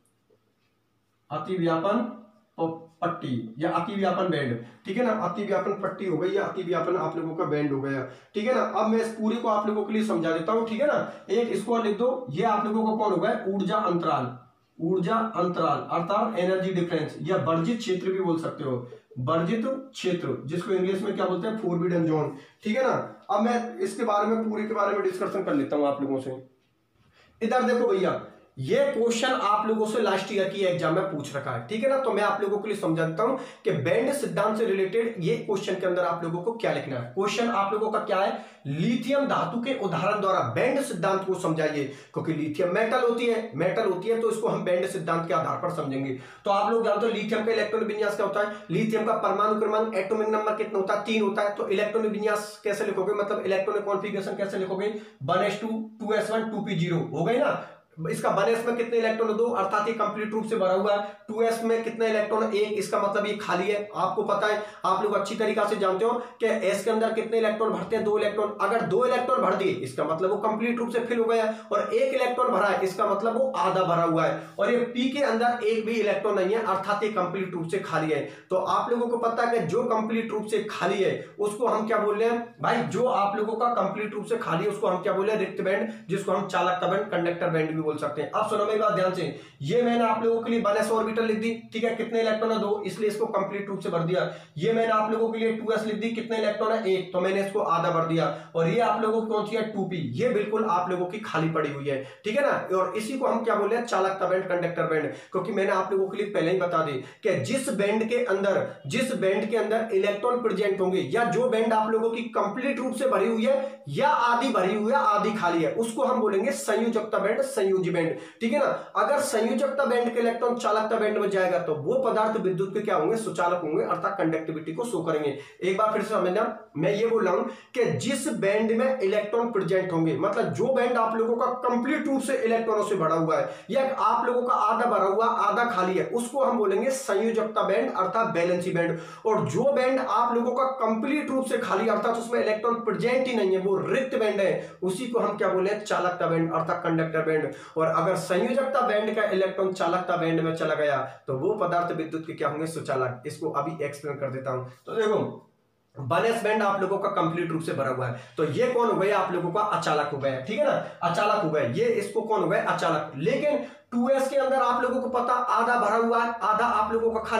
अतिव्यापन पट्टी या अतिव्यापन बैंड, ठीक है ना। अतिव्यापन पट्टी हो गई या अतिव्यापन आप लोगों का बैंड हो गया, ठीक है ना। अब मैं इस पूरे को आप लोगों के लिए समझा देता हूं, ठीक है ना। एक इसको लिख दो, ये आप लोगों को कौन होगा, ऊर्जा अंतराल, ऊर्जा अंतराल अर्थात एनर्जी डिफरेंस, या वर्जित क्षेत्र भी बोल सकते हो, वर्जित क्षेत्र, जिसको इंग्लिश में क्या बोलते हैं, फोरबिडन जोन, ठीक है ना। अब मैं इसके बारे में पूरे के बारे में डिस्कशन कर लेता हूं आप लोगों से। इधर देखो भैया, ये क्वेश्चन आप लोगों से लास्ट ईयर की एग्जाम में पूछ रखा है, ठीक है ना। तो मैं आप लोगों के लिए समझाता हूं कि बैंड सिद्धांत से रिलेटेड ये क्वेश्चन के अंदर आप लोगों को क्या लिखना है। क्वेश्चन आप लोगों का क्या है, लिथियम धातु के उदाहरण द्वारा बैंड सिद्धांत को समझाइए, क्योंकि लिथियम मेटल होती है, मेटल होती है तो इसको हम बैंड सिद्धांत के आधार पर समझेंगे। तो आप लोग जानते हो लिथियम का इलेक्ट्रॉन विन्यास क्या होता है, लिथियम का परमाणु क्रमांक, एटॉमिक नंबर कितना होता है, तीन होता है। तो इलेक्ट्रॉन विन्यास कैसे लिखोगे, मतलब इलेक्ट्रॉनिक कॉन्फ़िगरेशन कैसे लिखोगे, one s two, two s one, two p zero हो गई ना। इसका वन एस में कितने इलेक्ट्रॉन, दो, अर्थात ये कंप्लीट रूप से भरा हुआ है। टू एस में कितने इलेक्ट्रॉन, एक, इसका मतलब ये खाली है। आपको पता है, आप लोग अच्छी तरीका से जानते हो कि एस के अंदर कितने इलेक्ट्रॉन भरते हैं, दो इलेक्ट्रॉन। अगर दो इलेक्ट्रॉन भर दिए इसका मतलब वो कंप्लीट रूप से फिल हो गया, और एक इलेक्ट्रॉन भरा है इसका मतलब वो आधा भरा हुआ है। और ये पी के अंदर एक भी इलेक्ट्रॉन नहीं है, अर्थात ये कंप्लीट रूप से खाली है। तो आप लोगों को पता है कि जो कंप्लीट रूप से खाली है उसको हम क्या बोल रहे हैं भाई, जो आप लोगों का कंप्लीट रूप से खाली है उसको हम क्या बोल रहे हैं, रिक्त बैंड, जिसको हम चालकता बैंड, कंडक्टर बैंड भी बोल सकते हैं। अब सुनो मेरी बात ध्यान से, ये मैंने आप लोगों के लिए वन एस ऑर्बिटल लिख दी, ठीक है, कितने इलेक्ट्रॉन है, दो, इसलिए इसको कंप्लीट रूप से भर दिया। ये मैंने आप लोगों के लिए टू एस लिख दी, कितने इलेक्ट्रॉन है, एक, तो मैंने इसको आधा भर दिया। और ये आप लोगों की कौन सी है, टू पी, ये बिल्कुल आप लोगों की खाली पड़ी हुई है, ठीक है ना। और इसी को हम क्या बोल रहे हैं, चालकता बैंड, कंडक्टर बैंड, क्योंकि मैंने आप लोगों के लिए पहले ही बता दी कि जिस बैंड के अंदर जिस बैंड के अंदर इलेक्ट्रॉन प्रेजेंट होंगे, या जो बैंड आप लोगों की कंप्लीट रूप से भरी हुई है या आधी भरी हुई है, आधी खाली है, उसको हम बोलेंगे संयोजकता बैंड, संयोजी बैंड, ठीक है ना। अगर संयोजकता बैंड के इलेक्ट्रॉन चालकता बैंड में जाएगा तो वो पदार्थ विद्युत के क्या होंगे, सुचालक होंगे, अर्थात कंडक्टिविटी को शो करेंगे। एक बार फिर से समझना, मैं ये बोल रहा हूं कि जिस बैंड में इलेक्ट्रॉन प्रेजेंट होंगे, मतलब जो बैंड आप लोगों का कंप्लीट रूप से इलेक्ट्रॉनों से भरा हुआ है, या आप लोगों का आधा भरा हुआ आधा खाली है, उसको हम बोलेंगे संयोजकता बैंड, अर्थात बैलेंसी बैंड। और जो बैंड आप लोगों का कंप्लीट रूप से खाली, अर्थात उसमें इलेक्ट्रॉन प्रेजेंट ही नहीं है, वो रिक्त बैंड है, उसी को हम क्या बोले हैं, चालकता बैंड, अर्थात कंडक्टर बैंड। और अगर संयोजकता बैंड का इलेक्ट्रॉन चालकता बैंड में चला गया तो वो पदार्थ विद्युत के क्या होंगे, सुचालक। इसको अभी एक्सप्लेन कर देता हूं। तो देखो वन एस बैंड आप लोगों का कंप्लीट रूप से भरा हुआ है, तो ये कौन हो गया, आप लोगों का अचालक हो गया, ठीक है ना, अचालक हो गया। ये इसको कौन हो गया, अचालक। लेकिन टू एस के अंदर आप लोगों को पता आधा भरा हुआ है, आधा आप लोगों का खाली है।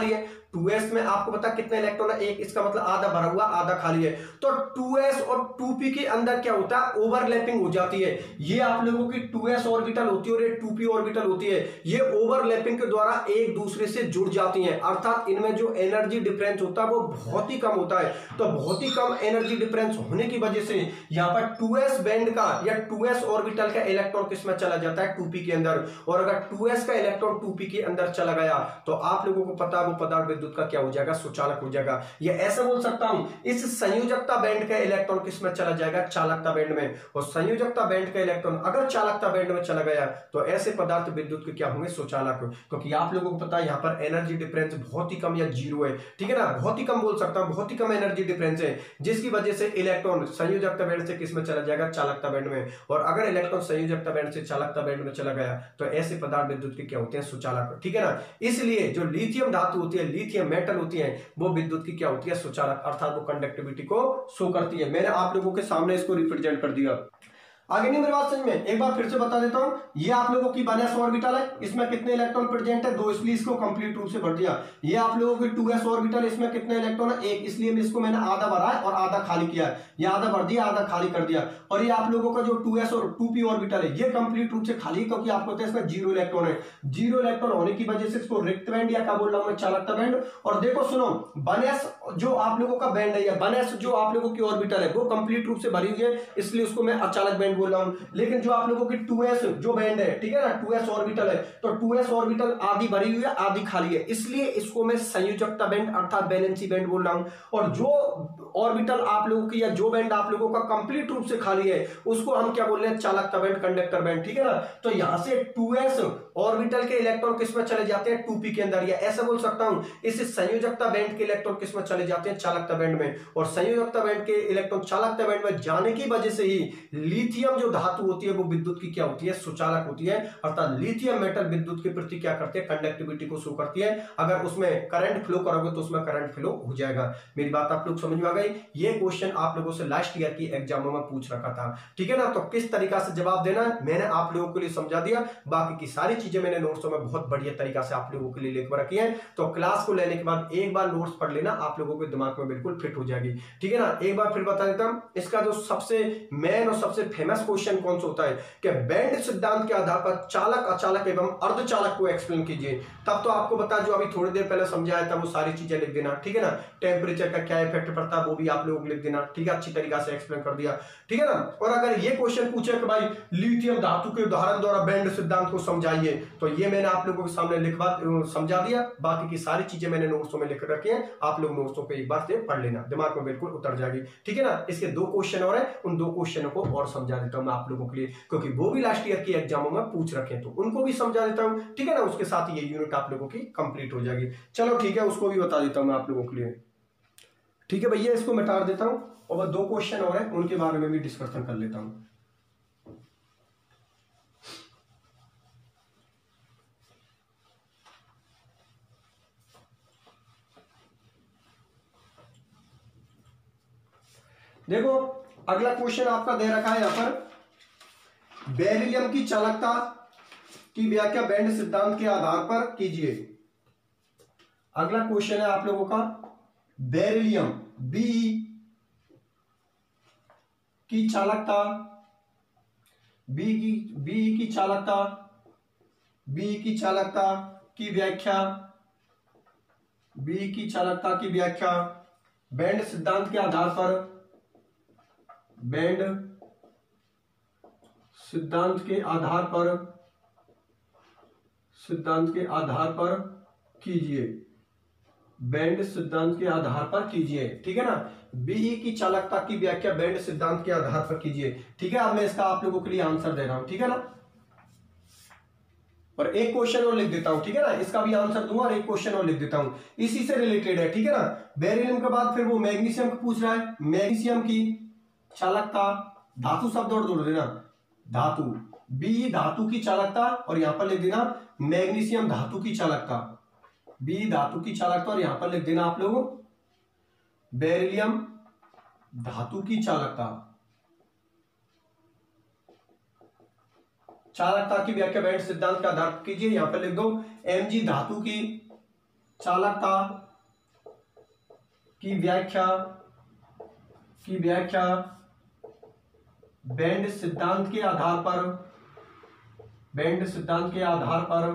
टू एस में आपको पता कितने इलेक्ट्रॉन है, एक, इसका मतलब आधा भरा हुआ आधा खाली है। तो टू एस और टू पी के अंदर क्या होता है, ओवरलैपिंग हो जाती है। ये आप लोगों की टू एस ऑर्बिटल होती है और ये टू पी ऑर्बिटल होती है, ये ओवरलैपिंग के द्वारा एक दूसरे से जुड़ जाती हैं, अर्थात इनमें जो एनर्जी डिफरेंस होता है वो बहुत ही कम होता है। तो बहुत ही कम एनर्जी डिफरेंस होने की वजह से यहां पर टू एस बैंड का या टू एस ऑर्बिटल का इलेक्ट्रॉन किसमें चला जाता है, टू पी के अंदर। और अगर टू एस का इलेक्ट्रॉन टू पी के अंदर चला गया तो आप लोगों को पता है वो पदार्थ विद्युत का क्या हो जाएगा, सुचालक हो जाएगा। या ऐसा बोल सकता हूं, इस संयोजकता बैंड का इलेक्ट्रॉन किसमें चला जाएगा, चालकता बैंड में। और संयोजकता बैंड का इलेक्ट्रॉन अगर चालकता बैंड में चला गया तो ऐसे पदार्थ विद्युत के क्या होंगे, सुचालक। क्योंकि आप लोगों को पता है यहां पर एनर्जी डिफरेंस बहुत ही कम या जीरो है, ठीक है ना, बहुत ही कम बोल सकता हूं, बहुत ही कम एनर्जी डिफरेंस है, जिसकी वजह से इलेक्ट्रॉन संयोजकता बैंड से किसमें चला जाएगा, चालकता बैंड में। और अगर इलेक्ट्रॉन संयोजकता बैंड से चालकता बैंड में चला गया तो ऐसे पदार्थ विद्युत के क्या होते हैं, सुचालक, ठीक है ना। इसलिए जो लिथियम धातु होती है, लिथियम मेटल होती है, वो विद्युत की क्या होती है, सुचालक, अर्थात वो कंडक्टिविटी को शो करती है। मैंने आप लोगों के सामने इसको रिप्रेजेंट कर दिया। आगे नहीं मेरी बात समझ में, एक बार फिर से बता देता हूं, ये आप लोगों की वन एस ऑर्बिटल है, इसमें कितने इलेक्ट्रॉन प्रेजेंट है, दो, इसलिए इसको कंप्लीट रूप से भर दिया। ये आप लोगों की टू एस ऑर्बिटल, इसमें कितने इलेक्ट्रॉन है, एक, इसलिए मैं इसको मैंने आधा भरा है और आधा खाली किया है, ये आधा भर दिया आधा खाली कर दिया। और ये आप लोगों का जो टू एस और टू पी ऑर्बिटल है ये कंप्लीट रूप से खाली, क्योंकि आपको पता है इसमें जीरो इलेक्ट्रॉन है, जीरो इलेक्ट्रॉन होने की वजह से इसको रिक्त बैंड या क्या बोल रहा हूं मैं, चालकता बैंड। और देखो सुनो, वन एस जो आप लोगों का बैंड है या वन एस जो आप लोगों की ऑर्बिटल है वो कंप्लीट रूप से भरी हुई है, इसलिए उसको मैं अचालक बैंड बोल रहा हूं। लेकिन जो आप लोगों की टू एस जो बैंड है, ठीक है ना, टू एस ऑर्बिटल है, तो टू एस ऑर्बिटल आधी भरी हुई है आधी खाली है, इसलिए इसको मैं संयोजकता बैंड अर्थात बैलेंसी बैंड बोल रहा हूं। और जो ऑर्बिटल आप लोगों की या जो बैंड आप लोगों का कंप्लीट रूप से खाली है उसको हम क्या बोल रहे हैं, चालकता बैंड, कंडक्टर बैंड, ठीक है ना। तो यहां से टू एस ऑर्बिटल के इलेक्ट्रॉन किसमें चले जाते हैं, टू पी के अंदर, या ऐसा बोल सकता हूं इस संयोजकता बैंड के इलेक्ट्रॉन किसमें चले जाते हैं, चालकता बैंड में। और संयोजकता बैंड के इलेक्ट्रॉन चालकता बैंड में जाने की वजह से ही लिथियम जो धातु होती है वो विद्युत की क्या होती है, सुचालक होती है, अर्थात लिथियम मेटल विद्युत के प्रति क्या करते हैं, कंडक्टिविटी को शो करती है। अगर उसमें करंट फ्लो करोगे तो उसमें करंट फ्लो हो जाएगा। मेरी बात आप लोग समझ में आ गई। ये क्वेश्चन आप लोगों से लास्ट ईयर की एग्जामों में पूछ रखा था, ठीक है ना। तो किस तरीका से जवाब देना है मैंने आप लोगों के लिए समझा दिया, बाकी की सारी चीजें मैंने नोट्सों में बहुत बढ़िया तरीका से आप लोगों के लिए लिख रखी है। तो क्लास को लेने के बाद एक बार नोट्स पढ़ लेना, आप लोगों के दिमाग में बिल्कुल फिट हो जाएगी, ठीक है ना। एक बार फिर बता देता हूं, इसका जो सबसे मेन और सबसे फेमस क्वेश्चन कौन सा होता है कि बैंड सिद्धांत के आधार पर चालक, अचालक एवं अर्धचालक को एक्सप्लेन कीजिए। तब तो आपको बता, जो अभी थोड़ी देर पहले समझाया था वो सारी चीजें लिख देना, ठीक है ना। टेम्परेचर का क्या इफेक्ट पड़ता है वो भी आप लोगों को लिख देना, ठीक है, अच्छी तरीका से एक्सप्लेन कर दिया, ठीक है ना। और अगर ये क्वेश्चन पूछे कि भाई लिथियम धातु के उदाहरण द्वारा बैंड सिद्धांत को समझाइए, तो ये मैंने आप लोगों के सामने लिखवा समझा दिया। बाकी की सारी चीजें मैंने नोट्सों में लिख रखी है, आप लोग नोट्सों को एक बार से पढ़ लेना, दिमाग में बिल्कुल उतर जाएगी, ठीक है ना। इसके दो क्वेश्चन और है, उन दो क्वेश्चनों को और समझा देता हूं मैं आप लोगों के लिए, क्योंकि वो भी लास्ट ईयर की एग्जामों में पूछ रखे हैं, तो उनको भी समझा देता हूं, ठीक है ना। उसके साथ ये यूनिट आप लोगों की कंप्लीट हो जाएगी। चलो ठीक है, उसको भी बता देता हूं मैं आप लोगों के लिए, ठीक है भैया। इसको मिटा देता हूं और दो क्वेश्चन और है उनके बारे में भी डिस्कशन कर लेता हूं। देखो अगला क्वेश्चन आपका दे रखा है यहां पर, बेरिलियम की चालकता की व्याख्या बैंड सिद्धांत के आधार पर कीजिए। अगला क्वेश्चन है आप लोगों का, बेरिलियम बी की चालकता, बी की बी की चालकता बी की चालकता की व्याख्या बी की चालकता की व्याख्या बैंड सिद्धांत के आधार पर बैंड सिद्धांत के आधार पर सिद्धांत के आधार पर कीजिए बैंड सिद्धांत के आधार पर कीजिए, ठीक है ना। बी की चालकता की व्याख्या बैंड सिद्धांत के आधार पर कीजिए, ठीक है। अब मैं इसका आप लोगों के लिए आंसर दे रहा हूं, ठीक है ना। और एक क्वेश्चन और लिख देता हूं, ठीक है ना, इसका भी आंसर दूंगा और एक क्वेश्चन और लिख देता हूं, इसी से रिलेटेड है, ठीक है ना। बेरिलियम के बाद फिर वो मैग्नीशियम को पूछ रहा है, मैग्नीशियम की चालकता, धातु शब्द और जोड़ देना, धातु, बी धातु की चालकता और यहां पर लिख देना मैग्नीशियम धातु की चालकता, बी धातु की चालकता और यहां पर लिख देना आप लोगों बेरिलियम धातु की चालकता। चालकता की व्याख्या बैंड सिद्धांत का आधार कीजिए, यहां पर लिख दो एमजी धातु की चालकता की व्याख्या की व्याख्या बैंड सिद्धांत के आधार पर बैंड सिद्धांत के आधार पर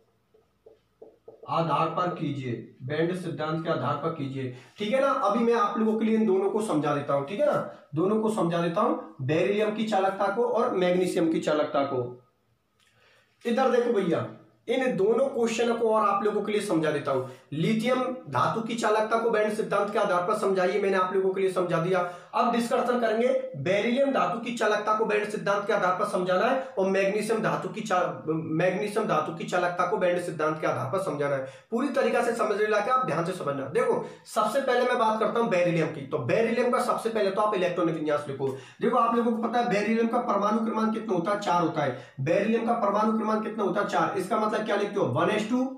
आधार पर कीजिए। बैंड सिद्धांत के आधार पर कीजिए, ठीक है ना। अभी मैं आप लोगों के लिए इन दोनों को समझा देता हूं, ठीक है ना। दोनों को समझा देता हूं, बेरिलियम की चालकता को और मैग्नीशियम की चालकता को। इधर देखो भैया, इन दोनों क्वेश्चन को और आप लोगों के लिए समझा देता हूं। लिथियम धातु की चालकता को बैंड सिद्धांत के आधार पर समझाइए, मैंने आप लोगों के लिए समझा दिया। अब डिस्कशन करेंगे बेरिलियम धातु की चालकता को बैंड सिद्धांत के आधार पर समझाना है और मैग्नीशियम धातु की मैग्नीशियम धातु की चालकता को बैंड सिद्धांत के आधार पर समझाना है। पूरी तरीका से समझ लेके आप ध्यान से समझना। देखो सबसे पहले मैं बात करता हूं बेरिलियम की। तो बेरिलियम का सबसे पहले तो आप इलेक्ट्रॉनिक विन्यास लिखो। देखो आप लोगों को पता है बेरिलियम का परमाणु क्रमांक कितना होता है, चार होता है। बेरिलियम का परमाणु क्रमांक कितना होता है, चार। इसका मतलब क्या लिखते हो, वन एच टू,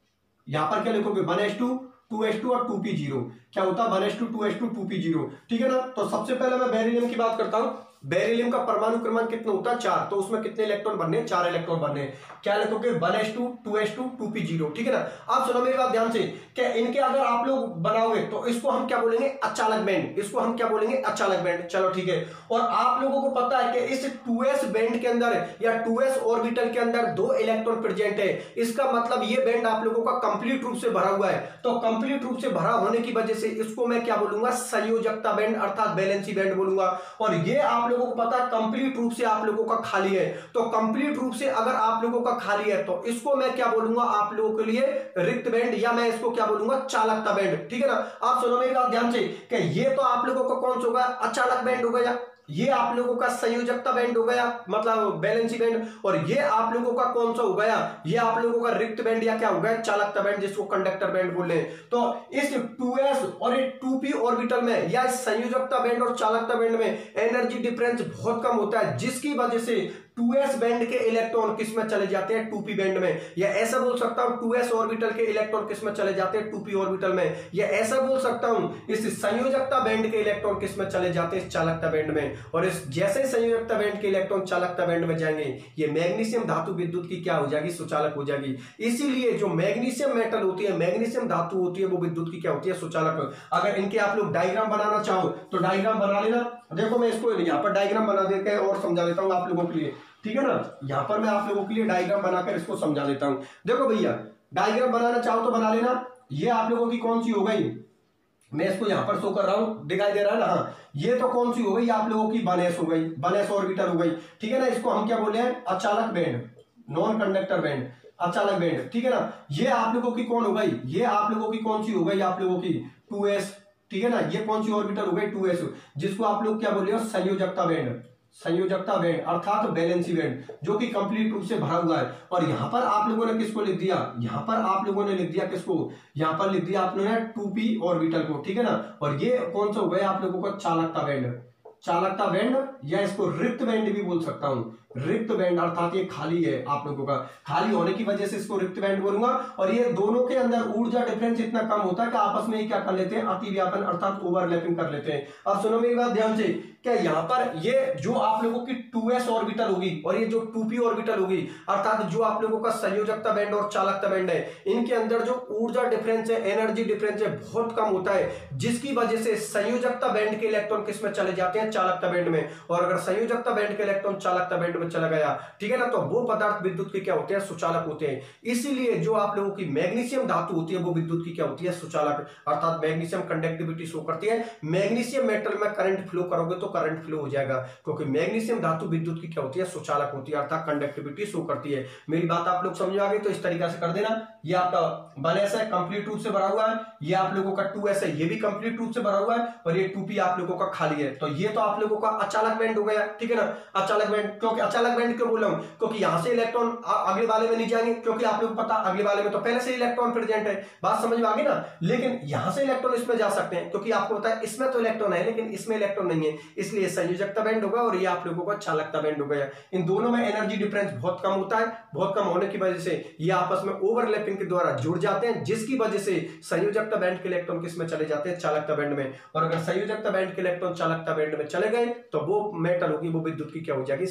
यहां पर क्या लिखोगे, one H two, two H two और टू पी जीरो। क्या होता है, one H two, two H two, two p zero, ठीक है ना। तो सबसे पहले मैं बेरिलियम की बात करता हूं। बेरिलियम का परमाणु क्रमांक कितना होता है, चार। तो उसमें कितने इलेक्ट्रॉन बनने, चार इलेक्ट्रॉन बनने। क्या लिखोगे, one H two, two H two, two p zero, ठीक है ना। आप सुनो मेरी बात ध्यान से, क्या इनके अगर आप लोग बनाओगे तो इसको हम क्या बोलेंगे, अचालक बैंड। इसको हम क्या बोलेंगे, अचालक बैंड। चलो ठीक है। और आप लोगों को पता है कि इस टू एस बैंड के अंदर या टू एस ऑर्बिटल के अंदर दो इलेक्ट्रॉन प्रेजेंट है। इसका मतलब ये बैंड आप लोगों का कंप्लीट रूप से भरा हुआ है। तो कंप्लीट रूप से भरा होने की वजह से इसको मैं क्या बोलूंगा, संयोजकता बैंड अर्थात बैलेंसी बैंड बोलूंगा। और ये आप लोगों को पता है कंप्लीट रूप से आप लोगों का खाली है। तो कंप्लीट रूप से अगर आप लोगों का खाली है तो इसको मैं क्या बोलूंगा आप लोगों के लिए, रिक्त बैंड, या मैं इसको क्या बोलूंगा, चालकता बैंड, ठीक है ना। आप सुनो मेरी बात ध्यान से कि ये तो आप लोगों का कौन सा होगा, अचालक बैंड हो गया। ये आप लोगों का संयोजकता बैंड हो गया, मतलब बैलेंसी बैंड। और ये आप लोगों का कौन सा हो गया, ये आप लोगों का रिक्त बैंड या क्या हो गया, चालकता बैंड, जिसको कंडक्टर बैंड बोल रहे हैं। तो इस टू एस और टू पी ऑर्बिटल में या इस संयोजकता बैंड और चालकता बैंड में एनर्जी डिफरेंस बहुत कम होता है, जिसकी वजह से टू एस बैंड के इलेक्ट्रॉन किस में चले जाते हैं, टू पी बैंड में। या ऐसा बोल सकता हूं टू एस ऑर्बिटल के इलेक्ट्रॉन किस में चले जाते हैं, टू पी ऑर्बिटल में। या ऐसा बोल सकता हूं इस संयोजकता बैंड के इलेक्ट्रॉन किस में चले जाते हैं, इस चालकता बैंड में। और इस जैसे संयोजकता बैंड के इलेक्ट्रॉन चालकता बैंड में जाएंगे, ये मैग्नीशियम धातु विद्युत की क्या हो जाएगी, सुचालक हो जाएगी। इसीलिए जो मैग्नीशियम मेटल होती है, मैग्नीशियम धातु होती है, वो विद्युत की क्या होती है, सुचालक। अगर इनके आप लोग डायग्राम बनाना चाहो तो डायग्राम बना लेना। देखो मैं इसको यहाँ पर डायग्राम बना देकर और समझा देता हूँ आप लोगों के लिए, ठीक है ना। यहां पर मैं आप लोगों के लिए डायग्राम बनाकर इसको समझा देता हूं। देखो भैया, डायग्राम बनाना चाहो तो बना लेना। ये आप लोगों की कौन सी हो गई, मैं इसको यहां पर शो कर रहा हूं, दिखाई दे रहा है ना। हाँ, ये तो कौन सी हो गई आप लोगों की, वन एस हो गई, वन एस ऑर्बिटल हो गई, ठीक है ना। इसको हम क्या बोले हैं, अचालक बैंड, नॉन कंडक्टर बैंड, अचालक बैंड, ठीक है ना। ये आप लोगों की कौन हो गई, ये आप लोगों की कौन सी हो गई, आप लोगों की टू एस, ठीक है ना। ये कौन सी ऑर्बिटल हो गई, टू एस, जिसको आप लोग क्या बोले हो, संयोजकता बैंड, संयोजकता बैंड अर्थात बैलेंसी बैंड, जो कि कंप्लीट रूप से भरा हुआ है। और यहां पर आप लोगों ने किसको लिख दिया, यहां पर आप लोगों ने लिख दिया किसको, यहां पर लिख दिया आप लोगों ने टू पी ऑर्बिटल को, ठीक है ना। और ये कौन सा हो गया आप लोगों को, चालकता बैंड, चालकता बैंड, या इसको रिक्त बैंड भी बोल सकता हूं। रिक्त बैंड अर्थात ये खाली है, आप लोगों का खाली होने की वजह से इसको रिक्त बैंड बोलूंगा। और ये दोनों के अंदर ऊर्जा डिफरेंस इतना कम होता है कि आपस में ही क्या कर लेते हैं, अतिव्यापन अर्थात ओवरलैपिंग कर लेते हैं। अब सुनो मेरी बात ध्यान से, क्या यहाँ पर ये जो आप लोगों की टू एस ऑर्बिटल होगी और ये जो टू पी ऑर्बिटल होगी, अर्थात जो आप लोगों का संयोजकता बैंड और चालकता बैंड है, इनके अंदर जो ऊर्जा डिफरेंस है, एनर्जी डिफरेंस है, बहुत कम होता है, जिसकी वजह से संयोजकता बैंड के इलेक्ट्रॉन किस में चले जाते हैं, चालकता बैंड में। और अगर संयोजकता बैंड के इलेक्ट्रॉन चालकता बैंड में चला गया, ठीक है ना, तो वो पदार्थ विद्युत के क्या होते हैं, सुचालक होते हैं। इसीलिए जो आप लोगों की मैग्नीशियम धातु होती है, वो विद्युत की क्या होती है, सुचालक, अर्थात मैग्नीशियम कंडक्टिविटी शो करती है। मैग्नीशियम मेटल में करंट फ्लो करोगे तो करंट फ्लो हो जाएगा, क्योंकि मैग्नीशियम धातु विद्युत की क्या होती है, सुचालक होती है, अर्थात कंडक्टिविटी शो करती है। मेरी बात आप लोग समझ आ गई, तो इस तरीका से कर देना। ये आपका वन एस है, कंप्लीट रूप से भरा हुआ है। ये आप लोगों का टू एस है, ये भी कंप्लीट रूप से भरा हुआ है। और ये टू पी आप लोगों का खाली है। तो ये तो आप लोगों का अचालक बैंड हो गया, ठीक है ना, अचालक बैंड। क्योंकि अचालक बैंड क्यों बोला हूं, क्योंकि यहां से इलेक्ट्रॉन अगले वाले में नहीं जाएंगे, क्योंकि आप लोगों को पता अगले वाले में तो पहले से इलेक्ट्रॉन प्रेजेंट है, बात समझ में आ गई ना। लेकिन यहां से इलेक्ट्रॉन इसमें जा सकते हैं, क्योंकि आपको पता है इसमें तो इलेक्ट्रॉन है लेकिन इसमें इलेक्ट्रॉन नहीं है, इसलिए संयोजकता बैंड होगा और ये आप लोगों का चालकता बैंड हो गया। इन दोनों में एनर्जी डिफरेंस बहुत कम होता है। बहुत कम होने की वजह से ये आपस में ओवरलैपिंग के द्वारा जुड़ जाते हैं, जिसकी वजह से संयोजकता बैंड के इलेक्ट्रॉन किस में चले जाते हैं, चालकता बैंड में। और अगर संयोजकता बैंड के इलेक्ट्रॉन चालकता बैंड में चले गए तो वो मेटल होगी, वो विद्युत की क्या हो जाएगी, सुचालक।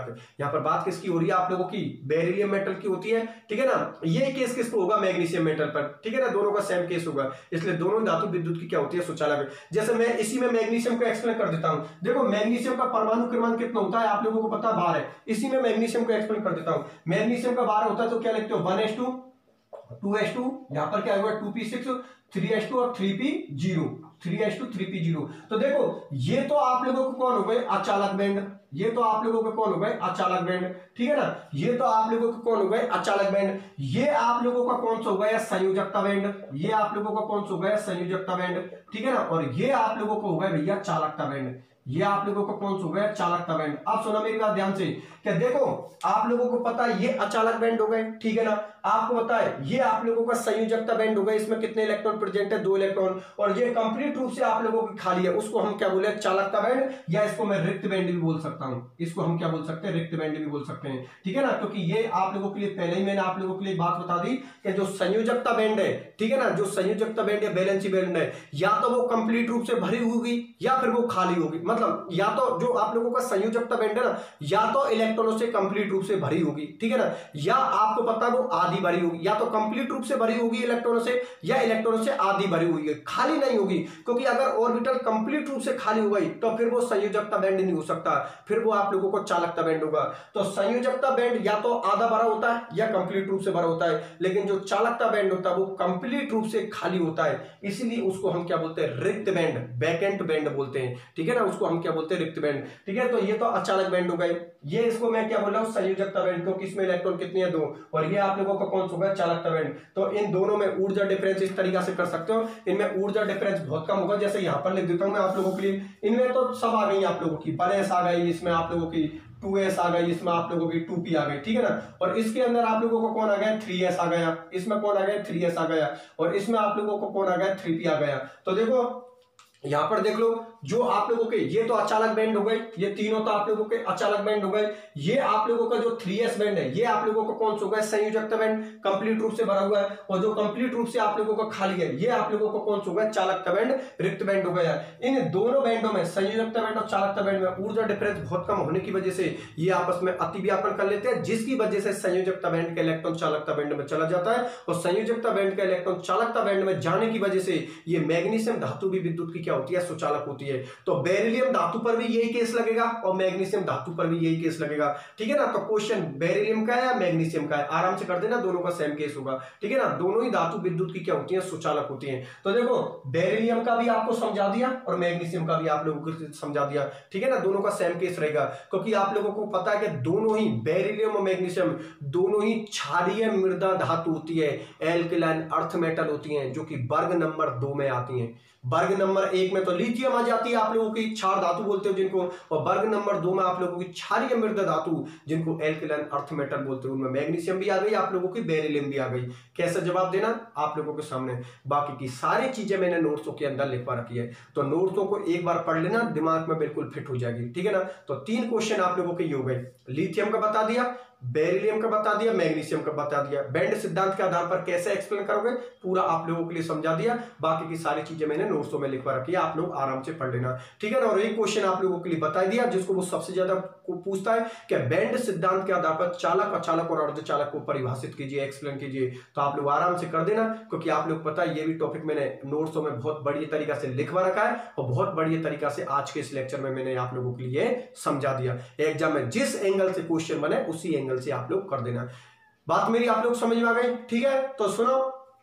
पे। यहाँ पर बात किसकी हो रही है आप लोगों की, बेरिलियम मेटल की होती है, ठीक है ना। ये केस किस पे होगा, मैग्नीशियम मेटल पर, ठीक है ना, दोनों का सेम केस होगा, इसलिए दोनों धातु विद्युत की क्या होती है, सुचालक। जैसे मैं इसी में मैग्नीशियम को एक्सप्लेन कर देता हूं। देखो मैग्नीशियम का परमाणु क्रमांक कितना होता है आप लोगों को पता, बारह है। इसी में मैग्नीशियम को एक्सप्लेन कर देता हूं। मैग्नीशियम का बारह होता है तो क्या लिखते हो, one H two, two H two, यहां पर क्या होगा two P six, three H two और three P zero, three H two three P zero. तो देखो ये तो आप लोगों को कौन हो गए, अचालक बैंड, ये तो आप लोगों को कौन हो गए, अचालक बैंड, ठीक है ना। ये तो आप लोगों को कौन हो गए, अचालक बैंड। ये आप लोगों का कौन सा हो गया, संयोजकता बैंड। ये आप लोगों का कौन सा हो गया, संयोजकता बैंड, ठीक है ना। और ये आप लोगों को हो गया भैया चालकता बैंड। ये आप लोगों को कौन सा हो गया, चालकता बैंड। अब सुनो मेरी बात ध्यान से, क्या देखो आप लोगों को पता है ये अचालक बैंड हो गए, ठीक है ना। आपको पता है ये आप लोगों का संयोजकता बैंड हो गया, इसमें कितने इलेक्ट्रॉन प्रेजेंट है, दो इलेक्ट्रॉन। और ये कंप्लीट रूप से आप लोगों की खाली है, उसको हम क्या बोले, चालकता बैंड, या इसको मैं रिक्त बैंड भी बोल सकता हूं। इसको हम क्या बोल सकते हैं, रिक्त बैंड भी बोल सकते हैं, ठीक है ना। क्योंकि ये आप लोगों के लिए पहले ही मैंने आप लोगों के लिए बात बता दी कि जो संयोजकता बैंड है, ठीक है ना, जो संयोजकता बैंड है, बैलेंसी बैंड है, या तो वो कंप्लीट रूप से भरी होगी या फिर वो खाली होगी। मतलब या तो जो आप लोगों का संयोजकता बैंड है ना, या तो इलेक्ट्रॉनों से कंप्लीट रूप से भरी होगी, ठीक है ना, या आपको पता है वो आधी भरी होगी, या तो कंप्लीट रूप से भरी होगी इलेक्ट्रॉनों से, या इलेक्ट्रॉनों से आधी भरी हुई है, खाली नहीं होगी। क्योंकि अगर ऑर्बिटल कंप्लीट रूप से खाली हो गई तो फिर वो संयोजकता बैंड नहीं हो सकता, फिर वो आप लोगों को चालकता बैंड होगा। तो संयोजकता बैंड या तो आधा भरा होता है या कंप्लीट रूप से भरा होता है, लेकिन जो चालकता बैंड होता है वो कंप्लीट रूप से खाली होता है, इसलिए उसको हम क्या बोलते हैं, रिक्त बैंड, वैकेंट बैंड बोलते हैं, ठीक है ना। उसको हम क्या बोलते हैं, रिक्त बैंड, ठीक है। तो ये तो अचालक बैंड हो गए, ये इसको मैं क्या बोल रहा हूं, संयोजकता बैंड, क्योंकि इसमें इलेक्ट्रॉन कितने हैं, दो। और ये आप लोगों का कौन सा होगा, चालकता बैंड। तो इन दोनों में ऊर्जा डिफरेंस इस तरीके से कर सकते हो, इनमें ऊर्जा डिफरेंस बहुत कम होगा। जैसे यहां पर लिख देता हूं मैं आप लोगों के लिए, इनमें तो सब आ गई आप लोगों की, वन एस आ गई, इसमें आप लोगों की टू एस आ गई, इसमें आप लोगों की टू पी आ गई, ठीक है ना। और इसके अंदर आप लोगों को कौन आ गया, थ्री एस आ गया, इसमें कौन आ गया, थ्री एस आ गया, और इसमें आप लोगों को कौन आ गया, थ्री पी आ गया। तो देखो यहां पर देख लो, जो आप लोगों के ये तो अचालक बैंड हो गए, ये तीनों तो आप लोगों के अचालक बैंड हो गए। ये आप लोगों का जो थ्री एस बैंड है, ये आप लोगों को कौन सा हो गया, संयोजकता बैंड, कंप्लीट रूप से भरा हुआ है। और जो कंप्लीट रूप से आप लोगों का खाली है, ये आप लोगों को कौन सा हो गया, चालकता बैंड, रिक्त बैंड हो गया। इन दोनों बैंडों में, संयोजकता बैंड और चालकता बैंड में ऊर्जा डिफरेंस बहुत कम होने की वजह से ये आपस में अतिव्यापन कर लेते हैं, जिसकी वजह से संयोजकता बैंड का इलेक्ट्रॉन चालकता बैंड में चला जाता है, और संयोजकता बैंड का इलेक्ट्रॉन चालकता बैंड में जाने की वजह से ये मैग्नीशियम धातु भी विद्युत की क्या होती है, सुचालक होती है। तो बेरिलियम धातु पर भी यही केस लगेगा और मैग्नीशियम धातु पर भी यही केस लगेगा, ठीक है ना। तो क्वेश्चन बेरिलियम का है या मैग्नीशियम का है, आराम से कर देना, दोनों का सेम केस होगा, ठीक है ना। दोनों ही धातु विद्युत की क्या होती है, सुचालक होती है। तो देखो बेरिलियम का भी आपको समझा दिया और मैग्नीशियम का भी आप लोगों को समझा दिया, ठीक है ना। दोनों का सेम केस रहेगा, क्योंकि आप लोगों को पता है कि दोनों ही बेरिलियम और मैग्नीशियम दोनों ही क्षारीय मृदा धातु होती है, एल्कलाइन अर्थ मेटल होती हैं, जो कि वर्ग नंबर दो में आती हैं। वर्ग नंबर एक में तो लिथियम आ जाती है आप लोगों की, क्षार धातु बोलते हो जिनको, और वर्ग नंबर दो में आप लोगों की क्षारीय मृदा धातु जिनको एल्कलाइन अर्थ मेटल बोलते हो, उनमें मैग्नीशियम भी आ गई, आप लोगों की बेरिलियम भी आ गई। कैसे जवाब देना आप लोगों के सामने, बाकी की सारी चीजें मैंने नोट्सों के अंदर लिखवा रखी है, तो नोट्सों को एक बार पढ़ लेना, दिमाग में बिल्कुल फिट हो जाएगी, ठीक है ना। तो तीन क्वेश्चन आप लोगों के ये हो गए, लिथियम का बता दिया, बेरिलियम का बता दिया, मैग्नीशियम का बता दिया। बैंड सिद्धांत के आधार पर कैसे एक्सप्लेन करोगे पूरा आप लोगों के लिए समझा दिया, बाकी की सारी चीजें मैंने नोट्सों में लिखवा रखी है, आप लोग आराम से पढ़ लेना, ठीक है ना। और एक क्वेश्चन आप लोगों के लिए बता दिया जिसको वो सबसे ज्यादा पूछता है कि बैंड सिद्धांत के आधार पर चालक, अचालक और अर्धचालक को परिभाषित कीजिए, एक्सप्लेन कीजिए। तो आप लोग आराम से कर देना, क्योंकि आप लोग पता है ये भी टॉपिक मैंने नोट्सों में बहुत बढ़िया तरीका से लिखवा रखा है, और बहुत बढ़िया तरीका से आज के इस लेक्चर में मैंने आप लोगों के लिए समझा दिया। एग्जाम में जिस एंगल से क्वेश्चन बने उसी एंगल से आप लोग कर देना। बात मेरी आप लोग समझ में आ गई, ठीक है। तो सुनो,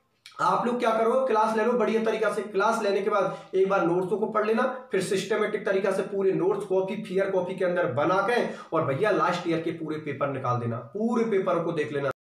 आप लोग क्या करो, क्लास ले लो बढ़िया तरीका से, क्लास लेने के बाद एक बार नोट्सों को पढ़ लेना, फिर सिस्टमेटिक तरीका से पूरे नोट्स कॉपी फियर कॉपी के अंदर बना के और भैया लास्ट ईयर के पूरे पेपर निकाल देना, पूरे पेपर को देख लेना।